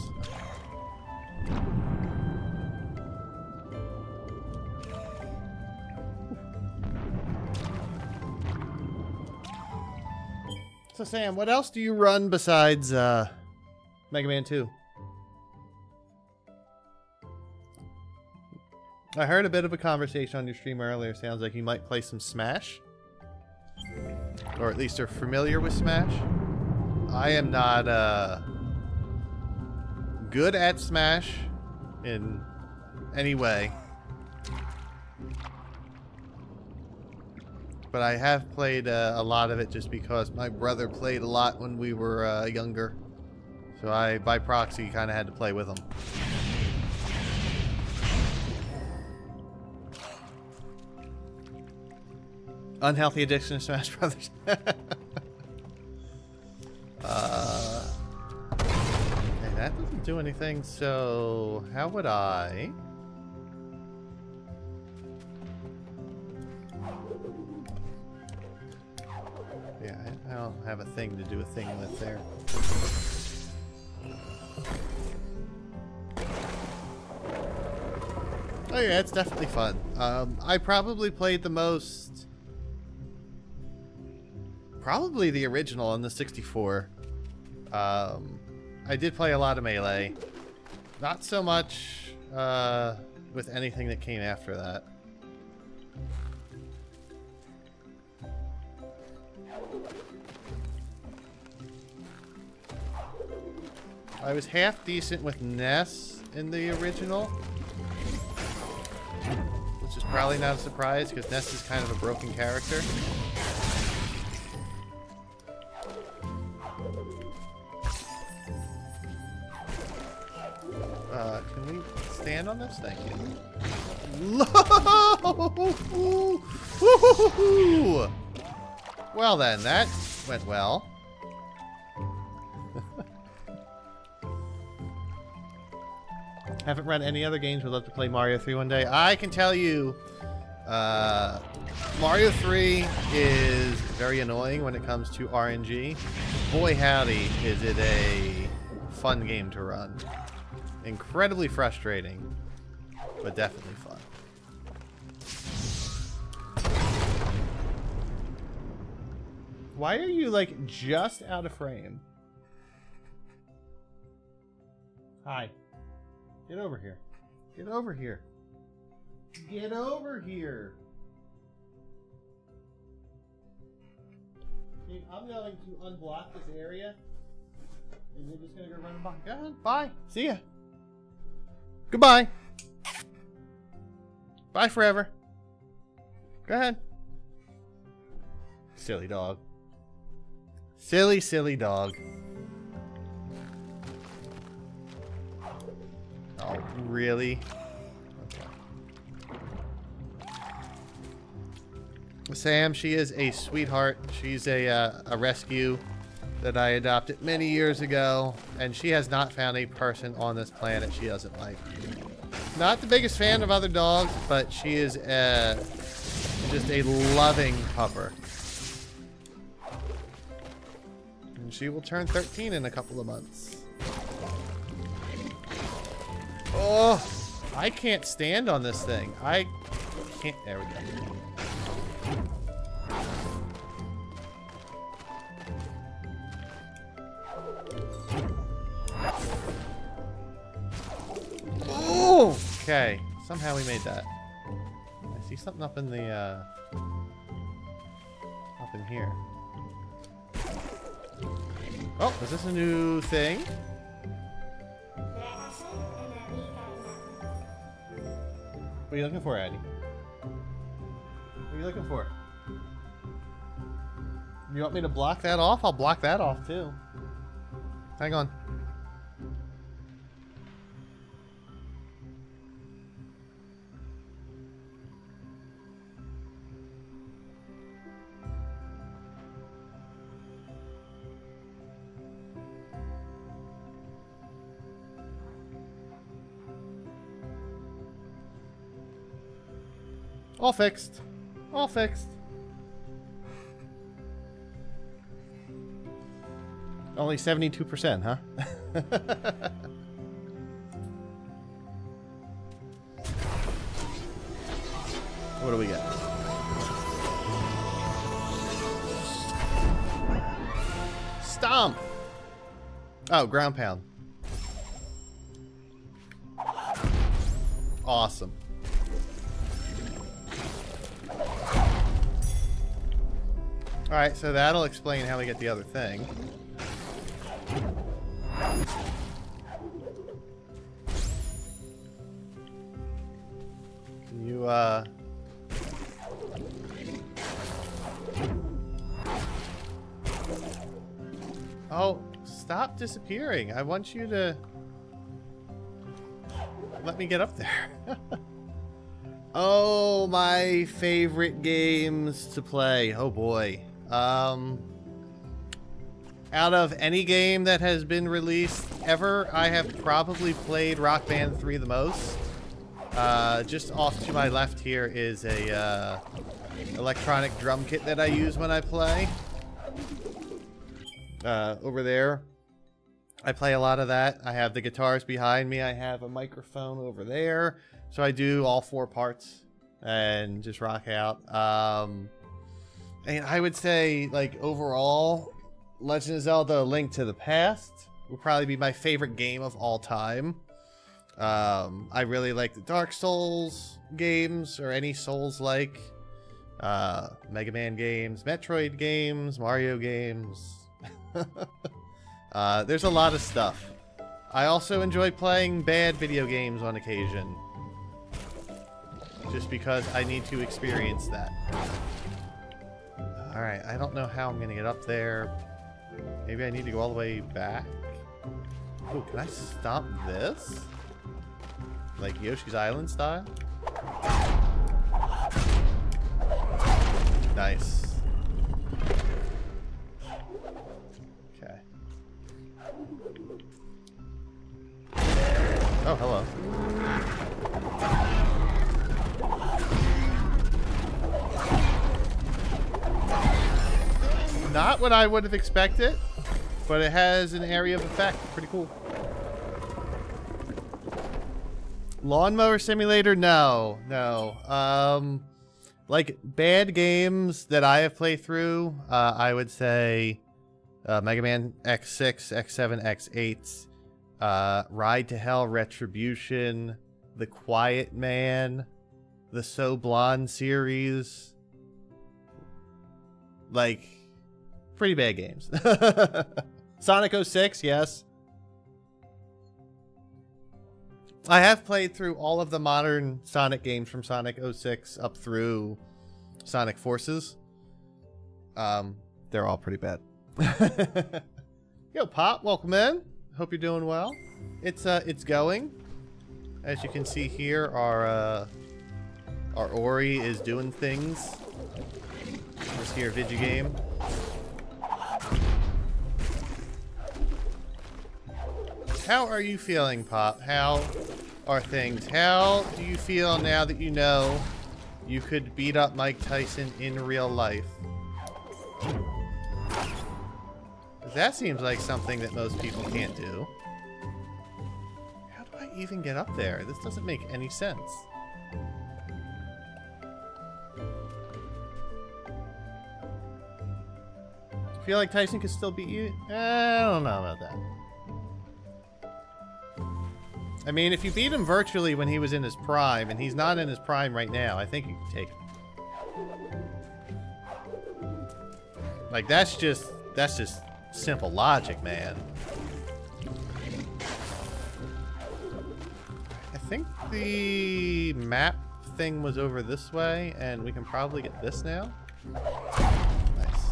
So Sam, what else do you run besides Mega Man 2? I heard a bit of a conversation on your stream earlier. Sounds like you might play some Smash. Or at least are familiar with Smash. I am not good at Smash in any way. But I have played a lot of it just because my brother played a lot when we were younger. So I, by proxy, kind of had to play with him. Unhealthy addiction to Smash Brothers. Okay, that doesn't do anything, so how would I... Yeah, I don't have a thing to do a thing with there. Oh yeah, it's definitely fun. I probably played the most... Probably the original on the 64. I did play a lot of Melee. Not so much with anything that came after that. I was half decent with Ness in the original. Which is probably not a surprise because Ness is kind of a broken character. Can we stand on this? Thank you. Well then, that went well. Haven't run any other games. Would love to play Mario 3 one day. I can tell you, Mario 3 is very annoying when it comes to RNG. Boy howdy, is it a fun game to run. Incredibly frustrating, but definitely fun. Why are you, like, just out of frame? Hi. Get over here. Get over here. Get over here. Okay, I'm going to unblock this area. And you're just going to go run by. Go ahead. Bye. See ya. Goodbye. Bye forever. Go ahead. Silly dog. Silly, silly dog. Oh, really? Okay. Sam, she is a sweetheart. She's a rescue. that I adopted many years ago, and she has not found a person on this planet she doesn't like. Not the biggest fan of other dogs, but she is just a loving pupper. And she will turn 13 in a couple of months. Oh, I can't stand on this thing. I can't. There we go. Oh, okay. Somehow we made that. I see something up in the up in here. Oh, is this a new thing? What are you looking for, Addy? What are you looking for? You want me to block that off? I'll block that off too. Hang on. All fixed. All fixed. Only 72%, huh? What do we got? Stomp! Oh, ground pound. Awesome. Alright, so that'll explain how we get the other thing. Can you, Oh, stop disappearing. I want you to let me get up there. Oh, my favorite games to play. Oh boy. Out of any game that has been released ever, I have probably played Rock Band 3 the most. Just off to my left here is a electronic drum kit that I use when I play. Over there, I play a lot of that. I have the guitars behind me. I have a microphone over there. So I do all 4 parts and just rock out. And I would say, like, overall, Legend of Zelda: A Link to the Past would probably be my favorite game of all time. I really like the Dark Souls games, or any Souls-like. Mega Man games, Metroid games, Mario games. There's a lot of stuff. I also enjoy playing bad video games on occasion. Just because I need to experience that. Alright, I don't know how I'm gonna get up there. Maybe I need to go all the way back. Oh, can I stomp this? Like Yoshi's Island style? Nice. Okay. Oh, hello. Not what I would have expected, but it has an area of effect. Pretty cool. Lawnmower Simulator? No. Like, bad games that I have played through, I would say Mega Man X6, X7, X8, Ride to Hell Retribution, The Quiet Man, the So Blonde series. Like, pretty bad games. Sonic 06, yes. I have played through all of the modern Sonic games from Sonic 06 up through Sonic Forces. They're all pretty bad. Yo, Pop, welcome in. Hope you're doing well. It's going. As you can see here, our Ori is doing things. This here video game. how are you feeling, Pop? How are things? How do you feel now that you know you could beat up Mike Tyson in real life? That seems like something that most people can't do. How do I even get up there? This doesn't make any sense. I feel like Tyson could still beat you? I don't know about that. I mean, if you beat him virtually when he was in his prime, and he's not in his prime right now, I think you can take him. Like, that's just simple logic, man. I think the map thing was over this way, and we can probably get this now. Nice.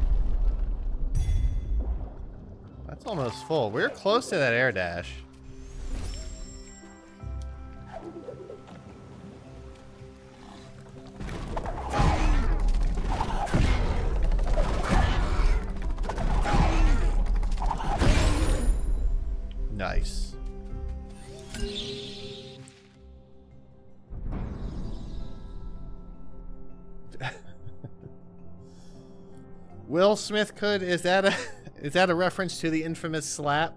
That's almost full. We're close to that air dash. Nice. Will Smith could, is that a reference to the infamous slap?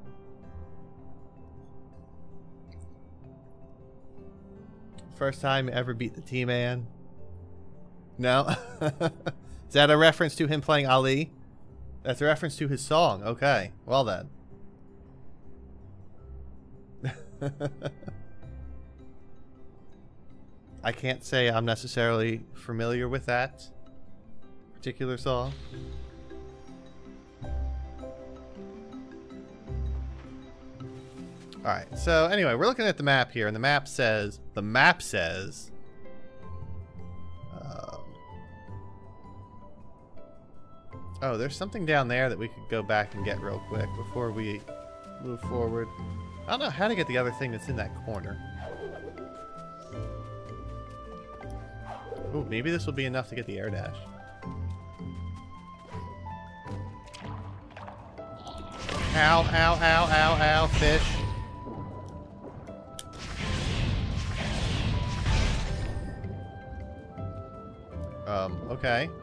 First time ever beat the T-Man? No? Is that a reference to him playing Ali? That's a reference to his song. Okay. Well then. I can't say I'm necessarily familiar with that particular song. Alright, so anyway, we're looking at the map here, and the map says, oh, there's something down there that we could go back and get real quick before we move forward. I don't know how to get the other thing that's in that corner. Ooh, maybe this will be enough to get the air dash. Ow, ow, ow, ow, ow, fish. Okay.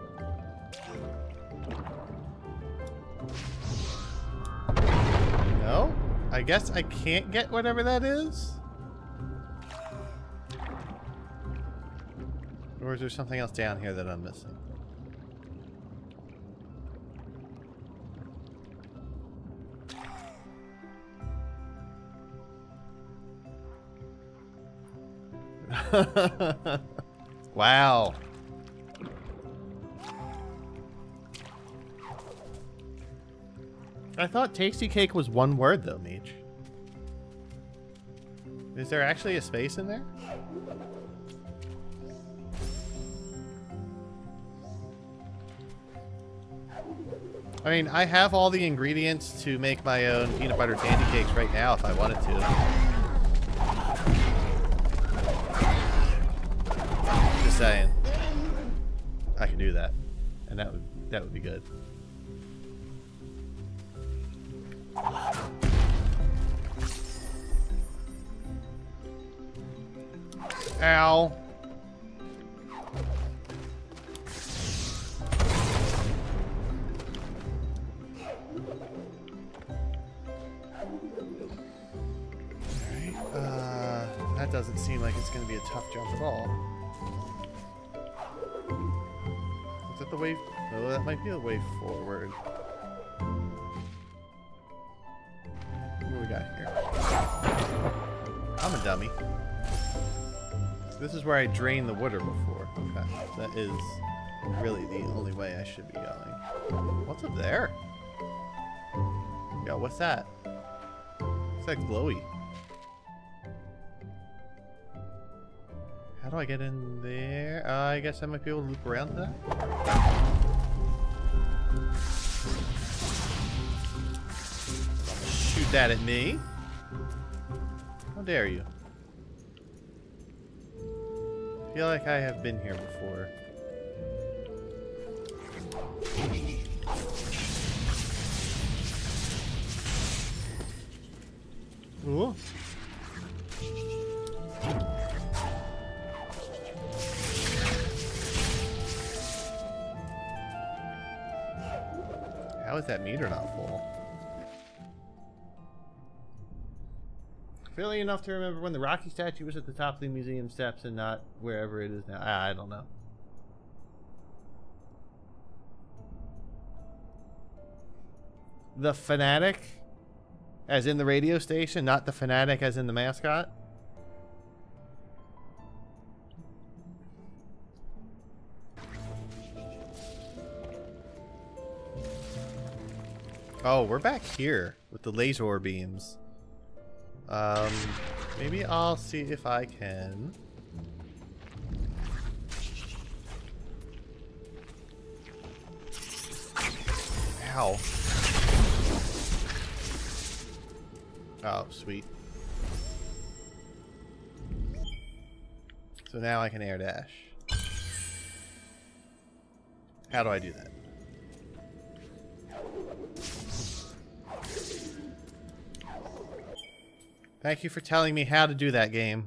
No? I guess I can't get whatever that is? Or is there something else down here that I'm missing? Wow. I thought tasty cake was one word though, Meech. Is there actually a space in there? I mean, I have all the ingredients to make my own peanut butter candy cakes right now if I wanted to. Just saying. I can do that. And that would be good. Ow. That doesn't seem like it's going to be a tough jump at all. Is that the way? Oh, that might be the way forward. What do we got here? I'm a dummy. This is where I drained the water before. Okay, that is really the only way I should be going. What's up there? Yo, what's that? What's that glowy? How do I get in there? I guess I might be able to loop around to that. Shoot that at me. How dare you? I feel like I have been here before. Ooh. How is that meter not full? Fairly enough to remember when the Rocky statue was at the top of the museum steps and not wherever it is now. I don't know. The fanatic, as in the radio station, not the fanatic as in the mascot. Oh, we're back here with the laser beams. Maybe I'll see if I can. Ow. Oh, sweet. So now I can air dash. How do I do that? Thank you for telling me how to do that game.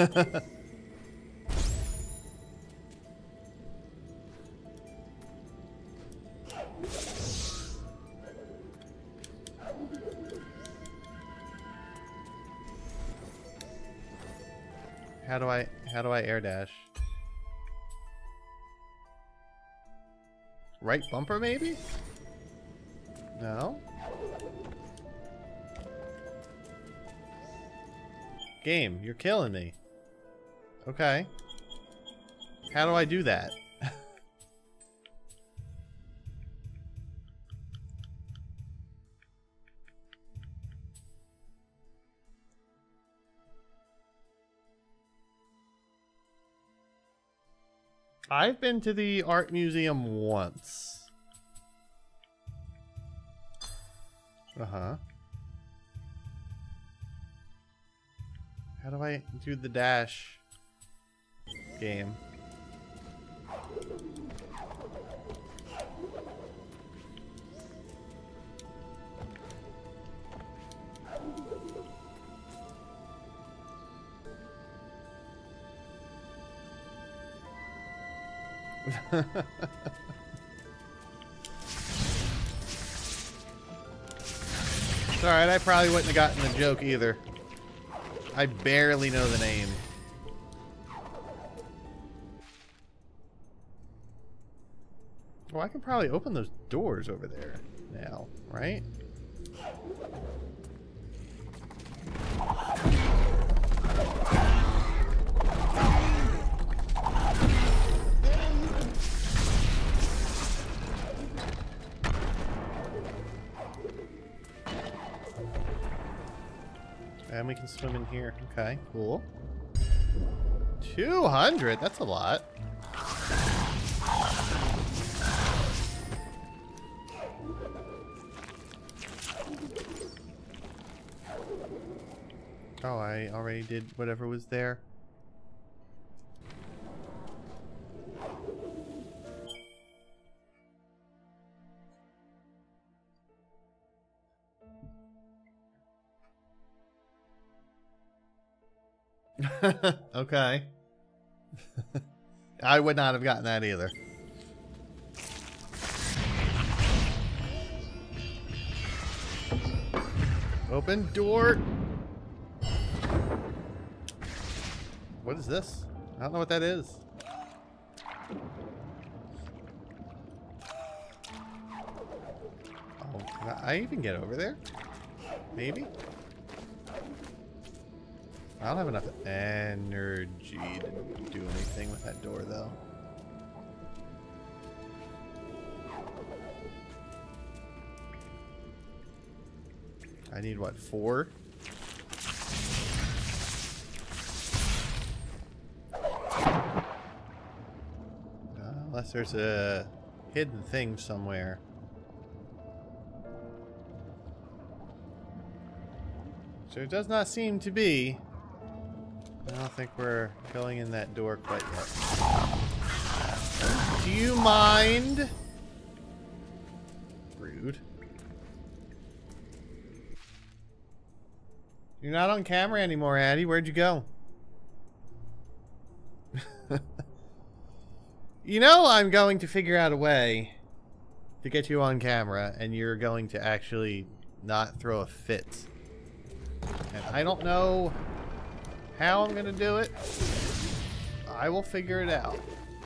How do I air dash? Right bumper maybe? No? Game, you're killing me. Okay. How do I do that? I've been to the art museum once. Uh-huh. How do I do the dash game? It's alright, I probably wouldn't have gotten the joke either. I barely know the name. Well, I can probably open those doors over there now, right? And we can swim in here. Okay, cool. 200? That's a lot. Oh, I already did whatever was there. Okay. I would not have gotten that either. Open door. What is this? I don't know what that is. Oh, can I even get over there? Maybe? I don't have enough energy to do anything with that door, though. I need, what, 4? Unless there's a hidden thing somewhere. So it does not seem to be. I don't think we're going in that door quite yet. Do you mind? Rude. You're not on camera anymore, Addie. Where'd you go? You know, I'm going to figure out a way to get you on camera, and you're going to actually not throw a fit. And I don't know how I'm going to do it. I will figure it out.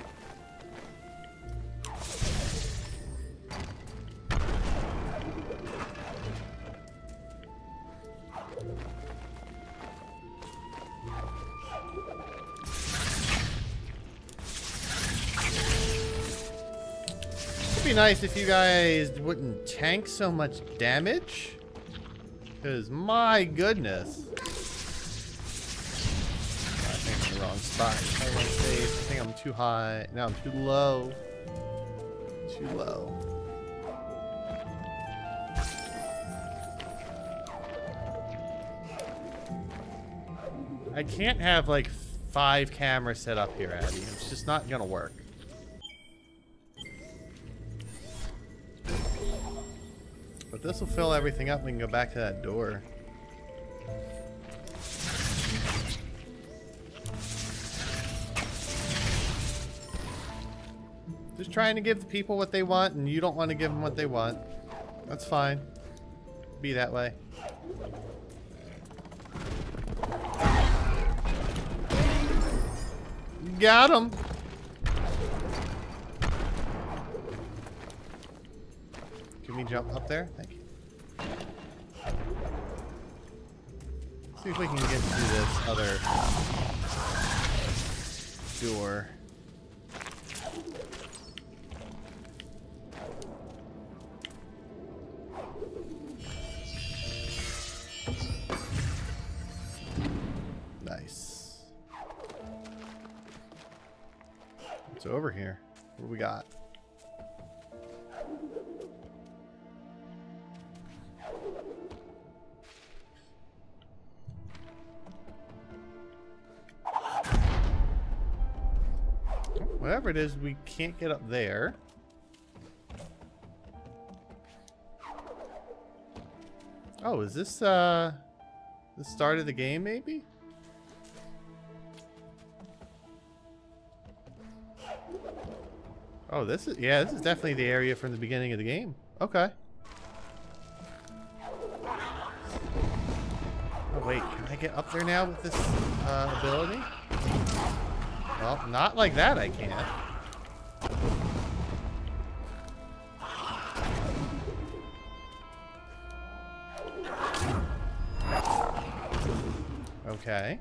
It'd be nice if you guys wouldn't tank so much damage. Because, my goodness. I think I'm in the wrong spot. I want to save. I think I'm too high. No, I'm too low. Too low. I can't have like 5 cameras set up here, Abby. It's just not gonna work. But this will fill everything up and we can go back to that door. Just trying to give the people what they want, and you don't want to give them what they want. That's fine. Be that way. Got him. Can we jump up there? Thank you. See if we can get through this other door. Nice. What's over here? What do we got? Whatever it is, we can't get up there. Oh, is this the start of the game, maybe? Oh, this is, yeah, this is definitely the area from the beginning of the game. Okay. Oh, wait, can I get up there now with this ability? Well, not like that, I can't. Okay.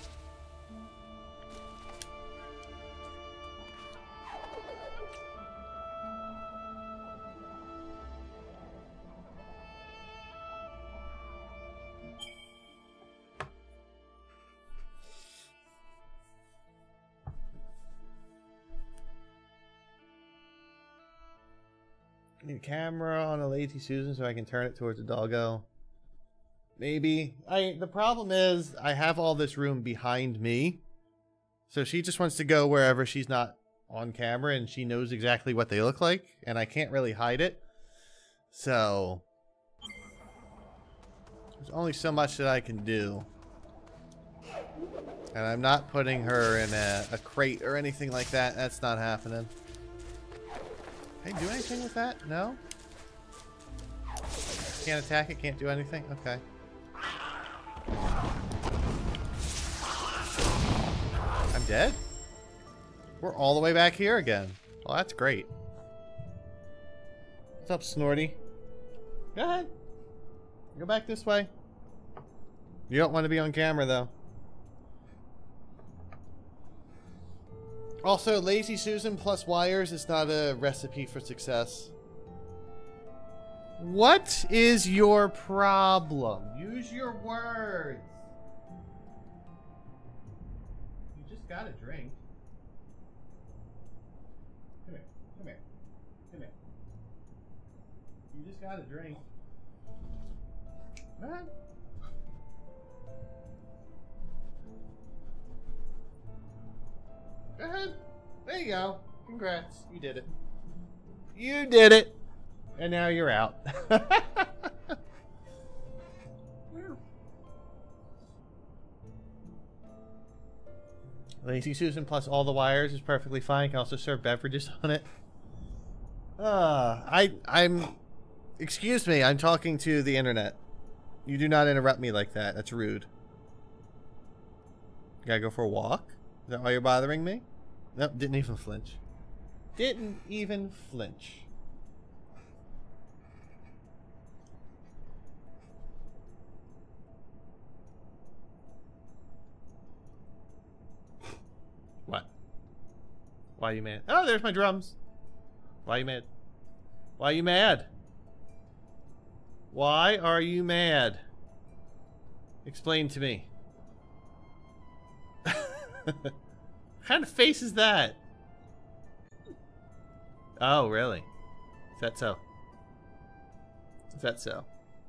Need a camera on a Lazy Susan so I can turn it towards the doggo. Maybe. The problem is I have all this room behind me. So she just wants to go wherever she's not on camera and she knows exactly what they look like. And I can't really hide it. So there's only so much that I can do. And I'm not putting her in a crate or anything like that. That's not happening. Can I do anything with that? No? Can't attack it? Can't do anything? Okay. I'm dead? We're all the way back here again. Well, that's great. What's up, Snorty? Go ahead. Go back this way. You don't want to be on camera, though. Also, Lazy Susan plus wires is not a recipe for success. What is your problem? Use your words. You just got a drink. Come here. Come here. Come here. You just got a drink. Go ahead. Go ahead. There you go. Congrats. You did it. You did it. And now you're out. Lazy Susan plus all the wires is perfectly fine. Can also serve beverages on it. I'm... Excuse me, I'm talking to the internet. You do not interrupt me like that. That's rude. You gotta go for a walk? Is that why you're bothering me? Nope, didn't even flinch. Didn't even flinch. What? Why are you mad? Oh, there's my drums. Why are you mad? Why are you mad? Why are you mad? Explain to me. What kind of face is that? Oh, really? Is that so? Is that so?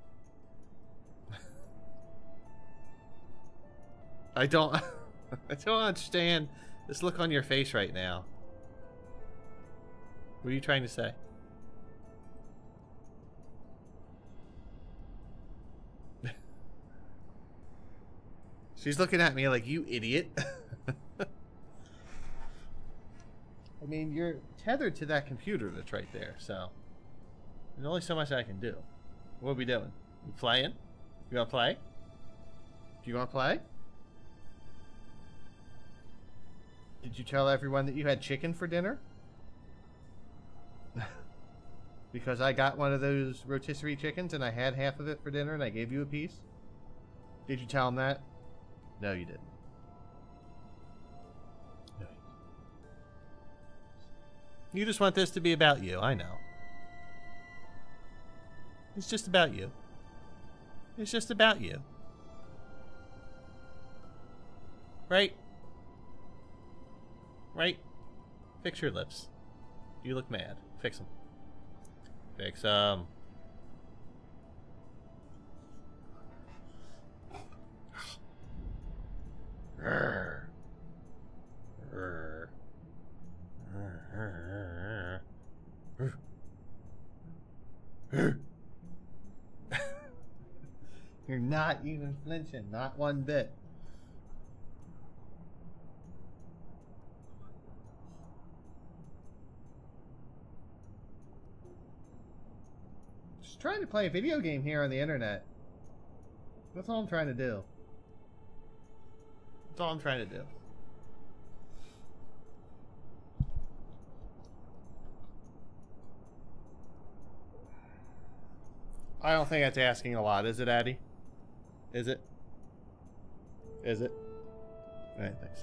I don't understand this look on your face right now. What are you trying to say? She's looking at me like, you idiot. I mean, you're tethered to that computer that's right there, so there's only so much I can do. What are we doing? You playing? You want to play? Do you want to play? Did you tell everyone that you had chicken for dinner? Because I got one of those rotisserie chickens and I had half of it for dinner and I gave you a piece? Did you tell them that? No, you didn't. No. You just want this to be about you, I know. It's just about you. It's just about you. Right? Right? Fix your lips. You look mad. Fix them. Fix them. You're not even flinching, not one bit. Just trying to play a video game here on the internet. That's all I'm trying to do. That's all I'm trying to do. I don't think that's asking a lot, is it, Addy? Is it? Is it? Alright, thanks.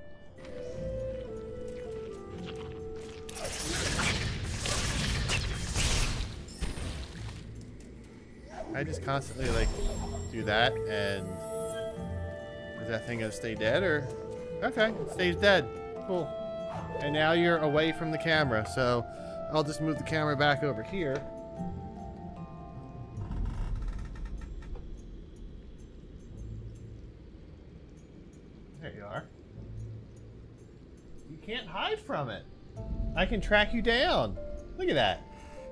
I just constantly, like, do that, and is that thing gonna stay dead, or? Okay, it stays dead. Cool. And now you're away from the camera, so I'll just move the camera back over here. There you are. You can't hide from it. I can track you down. Look at that.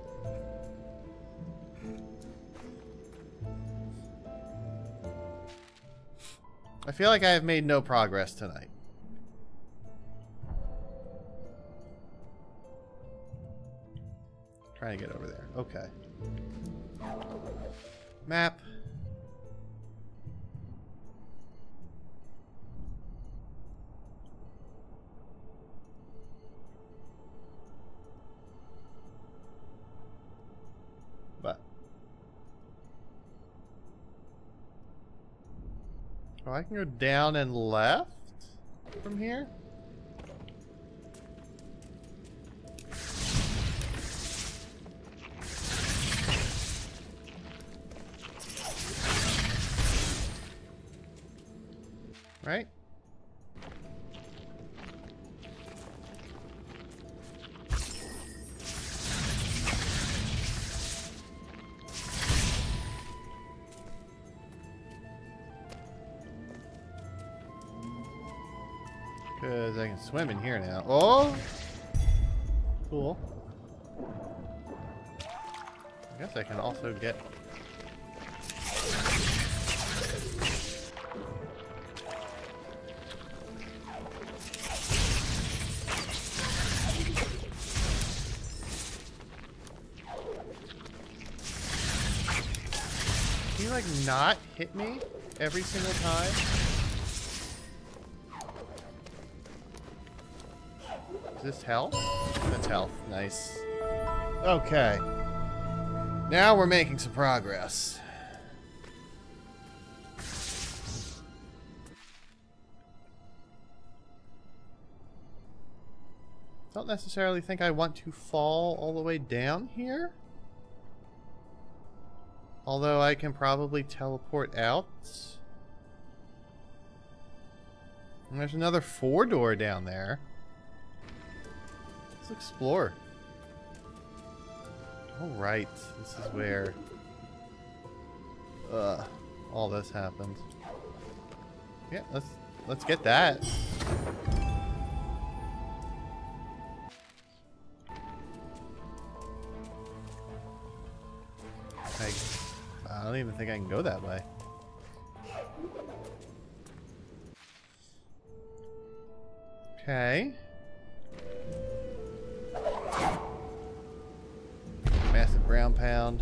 I feel like I have made no progress tonight. Trying to get over there. Okay. Map. But. Oh, I can go down and left from here? Right? Because I can swim in here now. Oh! Cool. I guess I can also get... like not hit me every single time? Is this health? That's health. Nice. Okay. Now we're making some progress. Don't necessarily think I want to fall all the way down here. Although I can probably teleport out. And there's another 4-door down there. Let's explore. Alright, this is where all this happened. Yeah, let's get that. I don't even think I can go that way. Okay. Massive ground pound.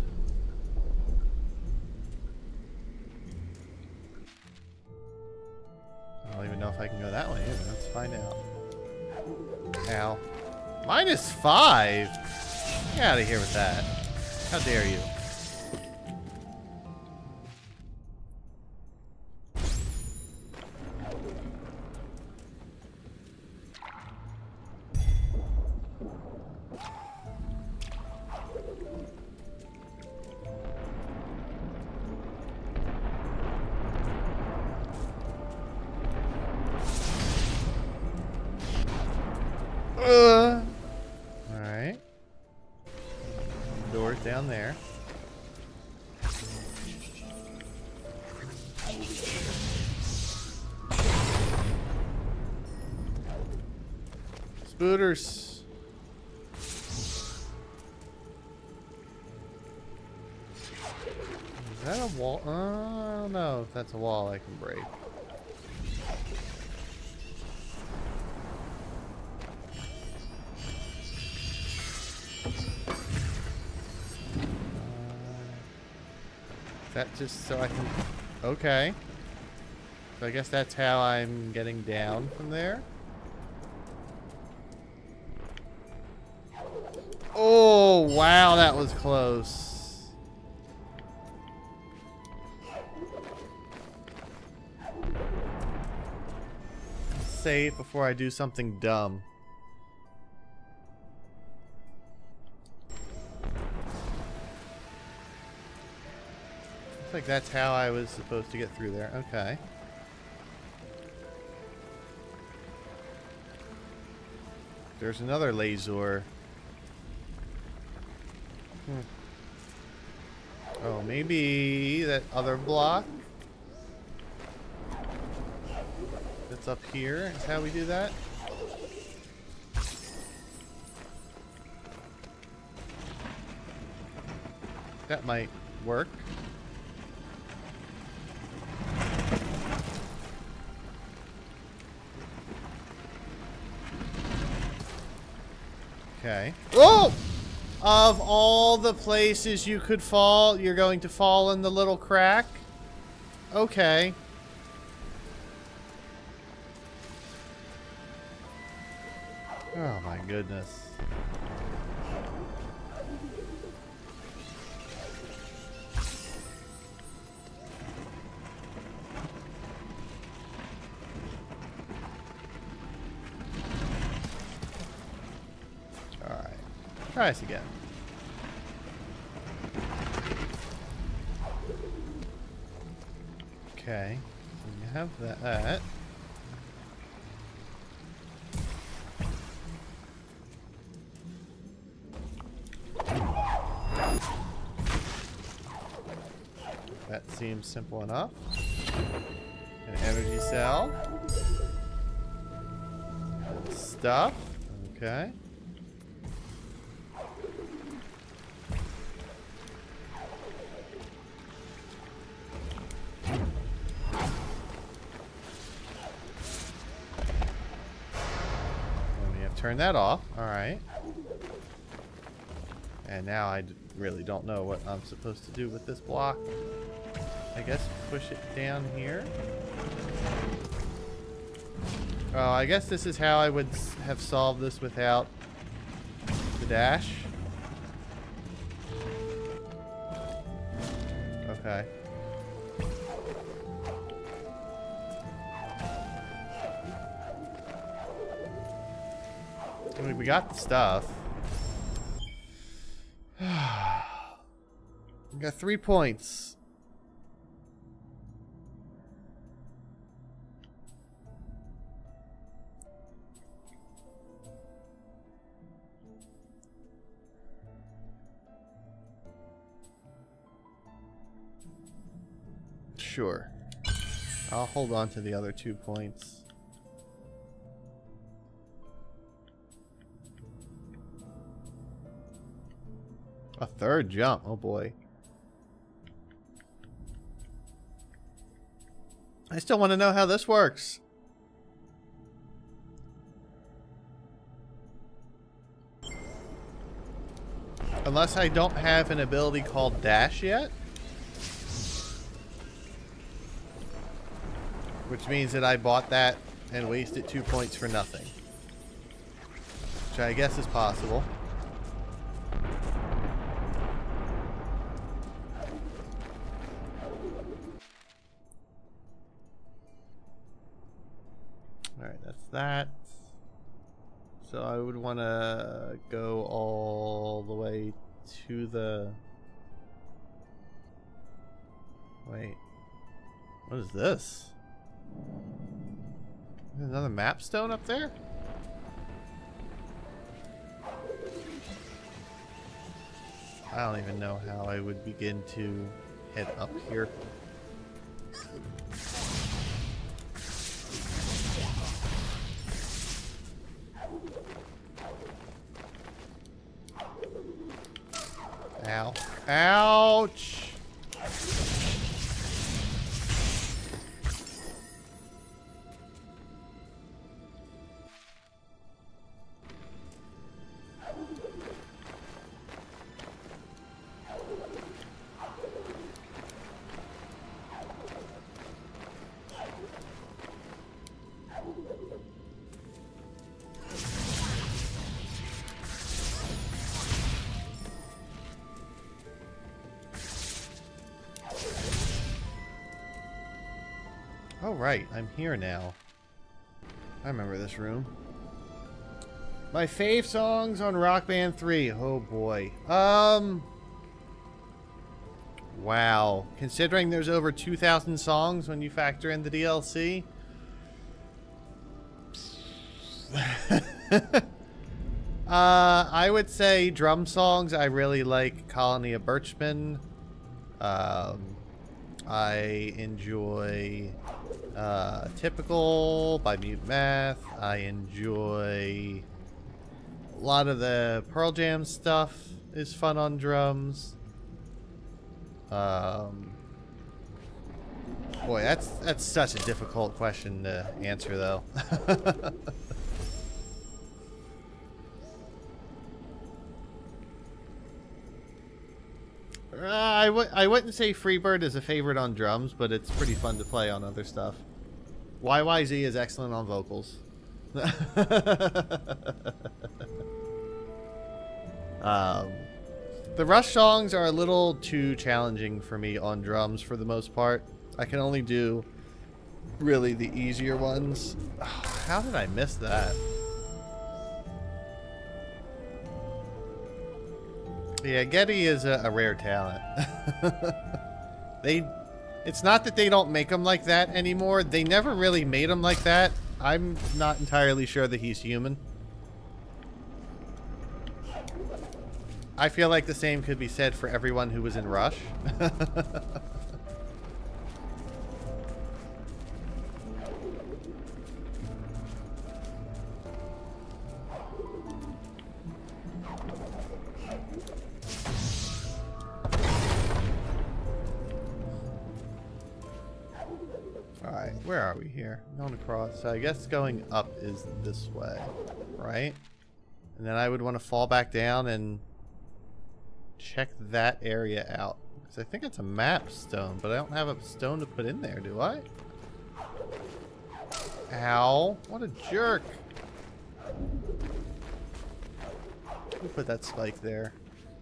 I don't even know if I can go that way either. Let's find out. Ow. -5? Get out of here with that. How dare you? Alright. Doors down there. Spooters. Is that a wall? I don't know if that's a wall I can break. That just so I can... Okay. So I guess that's how I'm getting down from there. Oh, wow, that was close. Save before I do something dumb. Looks like that's how I was supposed to get through there. Okay. There's another laser. Oh, maybe that other block that's up here is how we do that. That might work. Okay. Whoa! Of all the places you could fall, you're going to fall in the little crack? Okay. Oh my goodness. Alright. Try this again. Okay. So you have that. That seems simple enough. An energy cell. Stuff. Okay. Turn that off. Alright. And now I really don't know what I'm supposed to do with this block I guess push it down here. Oh, I guess this is how I would have solved this without the dash. Okay. I mean, we got the stuff. We got 3 points. Sure. I'll hold on to the other 2 points. A third jump. Oh boy. I still want to know how this works. Unless I don't have an ability called dash yet. Which means that I bought that and wasted 2 points for nothing. Which I guess is possible. Alright, that's that. So I would want to go all the way to the... Wait. What is this? There's another map stone up there? I don't even know how I would begin to head up here. Ow. Ouch! Oh right, I'm here now. I remember this room. My fave songs on Rock Band 3. Oh boy. Wow. Considering there's over 2,000 songs when you factor in the DLC. I would say drum songs. I really like Colony of Birchmen. I enjoy Typical by Mute Math. I enjoy a lot of the Pearl Jam stuff is fun on drums. Boy, that's such a difficult question to answer though. I wouldn't say Freebird is a favorite on drums, but it's pretty fun to play on other stuff. YYZ is excellent on vocals. The Rush songs are a little too challenging for me on drums for the most part. I can only do really the easier ones. How did I miss that? Yeah, Getty is a rare talent. It's not that they don't make them like that anymore. They never really made them like that. I'm not entirely sure that he's human. I feel like the same could be said for everyone who was in Rush. Alright, where are we here? Going across. So I guess going up is this way, right? And then I would want to fall back down and check that area out. 'Cause I think it's a map stone, but I don't have a stone to put in there, do I? Ow. What a jerk. Who put that spike there?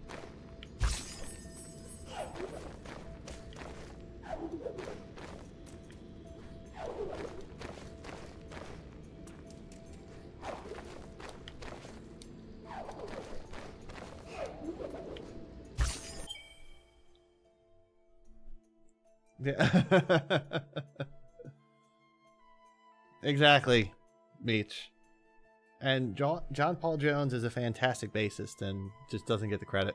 Yeah. Exactly, Beach. And John Paul Jones is a fantastic bassist and just doesn't get the credit.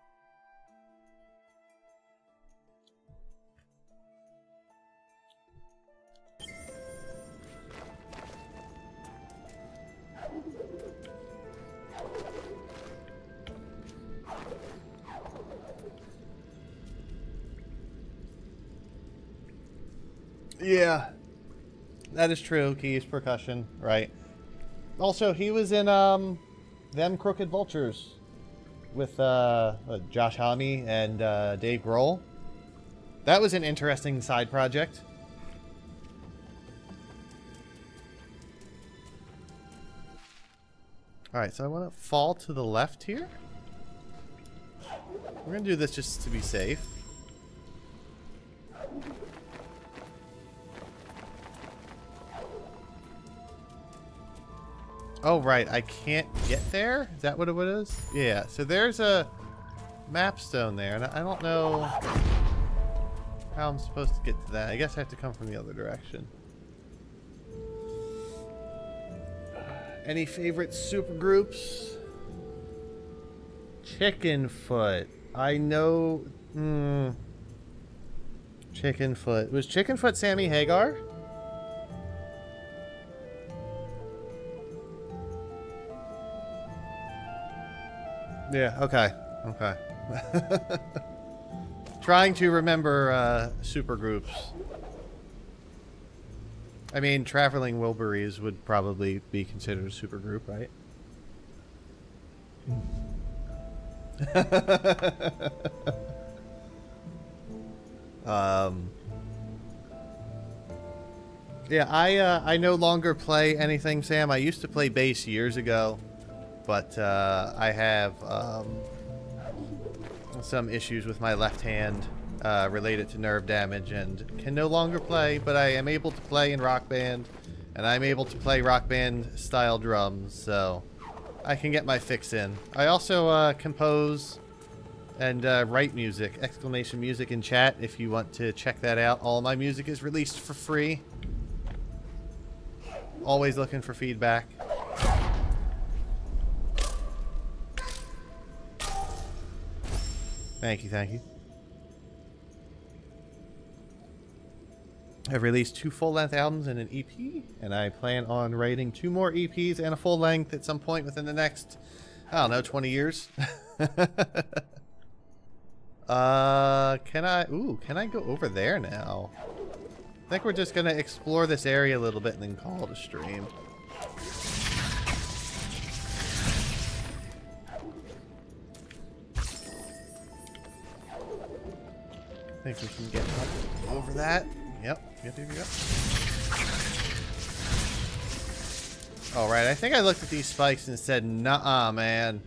Yeah, that is true. Keys, percussion, right. Also, he was in Them Crooked Vultures with Josh Homme and Dave Grohl. That was an interesting side project. Alright, so I want to fall to the left here. We're going to do this just to be safe. Oh, right. I can't get there? Is that what it is? Yeah, so there's a map stone there, and I don't know how I'm supposed to get to that. I guess I have to come from the other direction. Any favorite supergroups? Chickenfoot. I know... Chickenfoot. Was Chickenfoot Sammy Hagar? Yeah, okay. Okay. Trying to remember supergroups. I mean, Traveling Wilburys would probably be considered a supergroup, right? Yeah, I no longer play anything, Sam. I used to play bass years ago. But I have some issues with my left hand related to nerve damage and can no longer play, but I am able to play in Rock Band, and I'm able to play Rock Band style drums, so I can get my fix in. I also compose and write music, exclamation music in chat if you want to check that out. All my music is released for free. Always looking for feedback. Thank you, thank you. I've released 2 full-length albums and an EP, and I plan on writing 2 more EPs and a full-length at some point within the next, I don't know, 20 years. Can I go over there now? I think we're just gonna explore this area a little bit and then call it a stream. I think we can get up over that. Yep. Yep. Alright, I think I looked at these spikes and said, nuh-uh, man.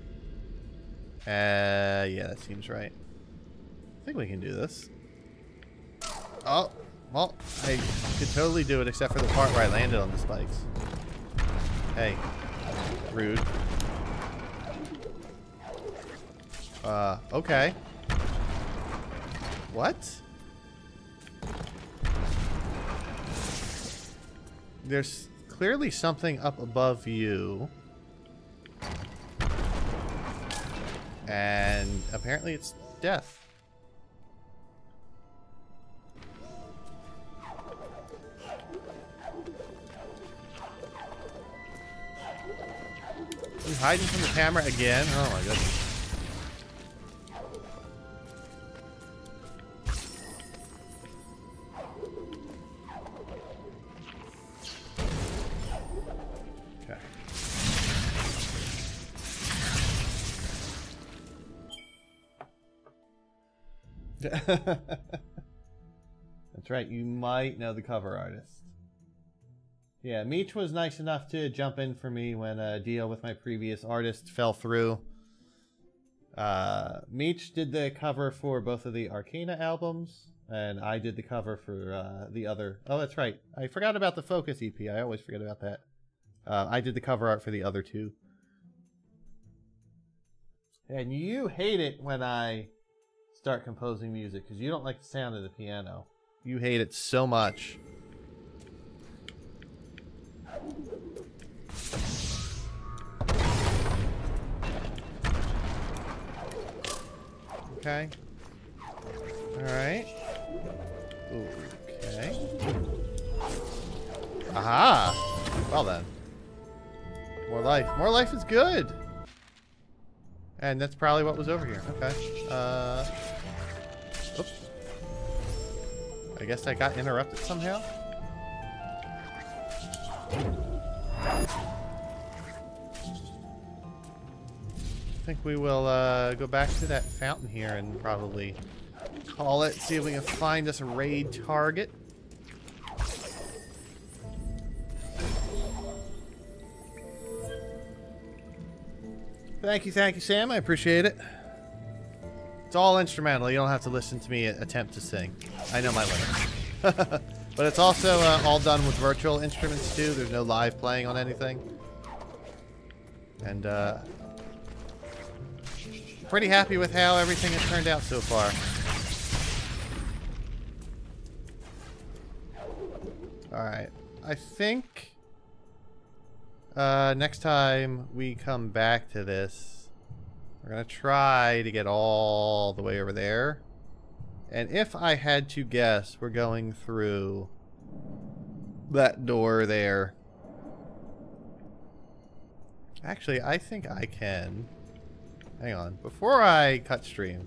Yeah, that seems right. I think we can do this. Oh, well, I could totally do it except for the part where I landed on the spikes. Hey. Rude. Okay. What? There's clearly something up above you. And apparently it's death. You hiding from the camera again? Oh my goodness. That's right, you might know the cover artist. Yeah, Meech was nice enough to jump in for me when a deal with my previous artist fell through. Meech did the cover for both of the Arcana albums, and I did the cover for the other... Oh, that's right. I forgot about the Focus EP. I always forget about that. I did the cover art for the other two. And you hate it when I start composing music, because you don't like the sound of the piano. You hate it so much. Okay. Alright. Okay. Aha! Well then. More life. More life is good! And that's probably what was over here. Okay. Oops. I guess I got interrupted somehow. I think we will go back to that fountain here and probably call it, see if we can find us a raid target. Thank you, Sam. I appreciate it. It's all instrumental. You don't have to listen to me attempt to sing. I know my limits. But it's also all done with virtual instruments, too. There's no live playing on anything. And, pretty happy with how everything has turned out so far. Alright. I think... next time we come back to this, we're gonna try to get all the way over there. And if I had to guess, we're going through that door there. Actually, I think I can. Hang on. Before I cut stream.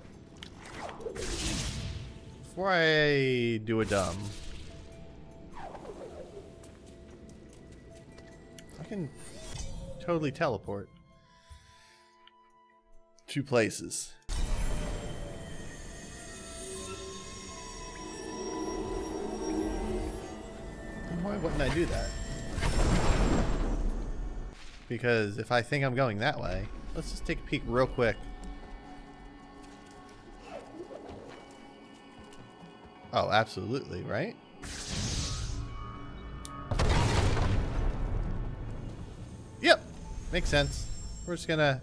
Before I do a dumb. I can totally teleport. 2 places. Why wouldn't I do that? Because if I think I'm going that way, let's just take a peek real quick. Oh, absolutely, right? Yep, makes sense. We're just gonna...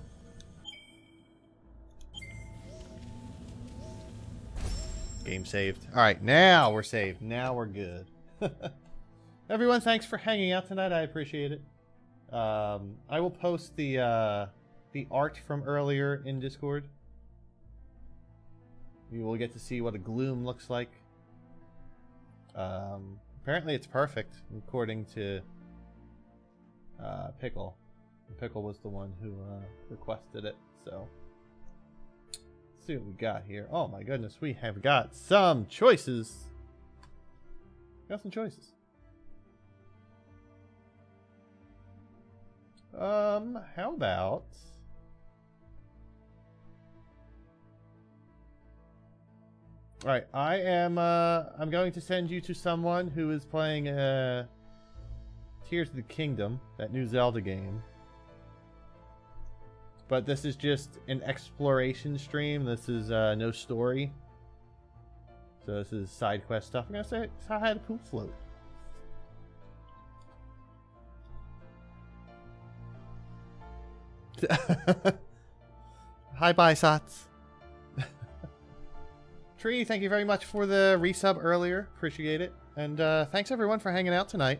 Game saved. Alright, now we're saved. Now we're good. Everyone, thanks for hanging out tonight. I appreciate it. I will post the art from earlier in Discord. You will get to see what a gloom looks like. Apparently it's perfect, according to Pickle. Pickle was the one who requested it, so... Let's see what we got here. Oh my goodness, we have got some choices. Got some choices. How about... Alright, I'm going to send you to someone who is playing, Tears of the Kingdom, that new Zelda game. But this is just an exploration stream. This is, no story. So this is side quest stuff. I'm gonna say hi to Poop Float. Hi, Bisats. Tree, thank you very much for the resub earlier. Appreciate it. And thanks everyone for hanging out tonight.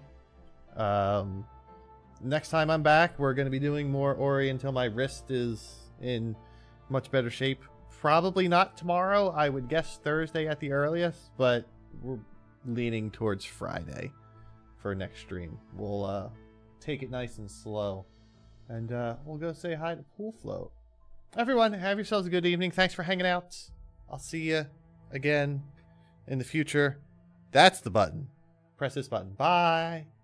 Next time I'm back, we're going to be doing more Ori until my wrist is in much better shape. Probably not tomorrow. I would guess Thursday at the earliest, but we're leaning towards Friday for next stream. We'll take it nice and slow. And we'll go say hi to Pool Float. Everyone, have yourselves a good evening. Thanks for hanging out. I'll see you again in the future. That's the button. Press this button. Bye.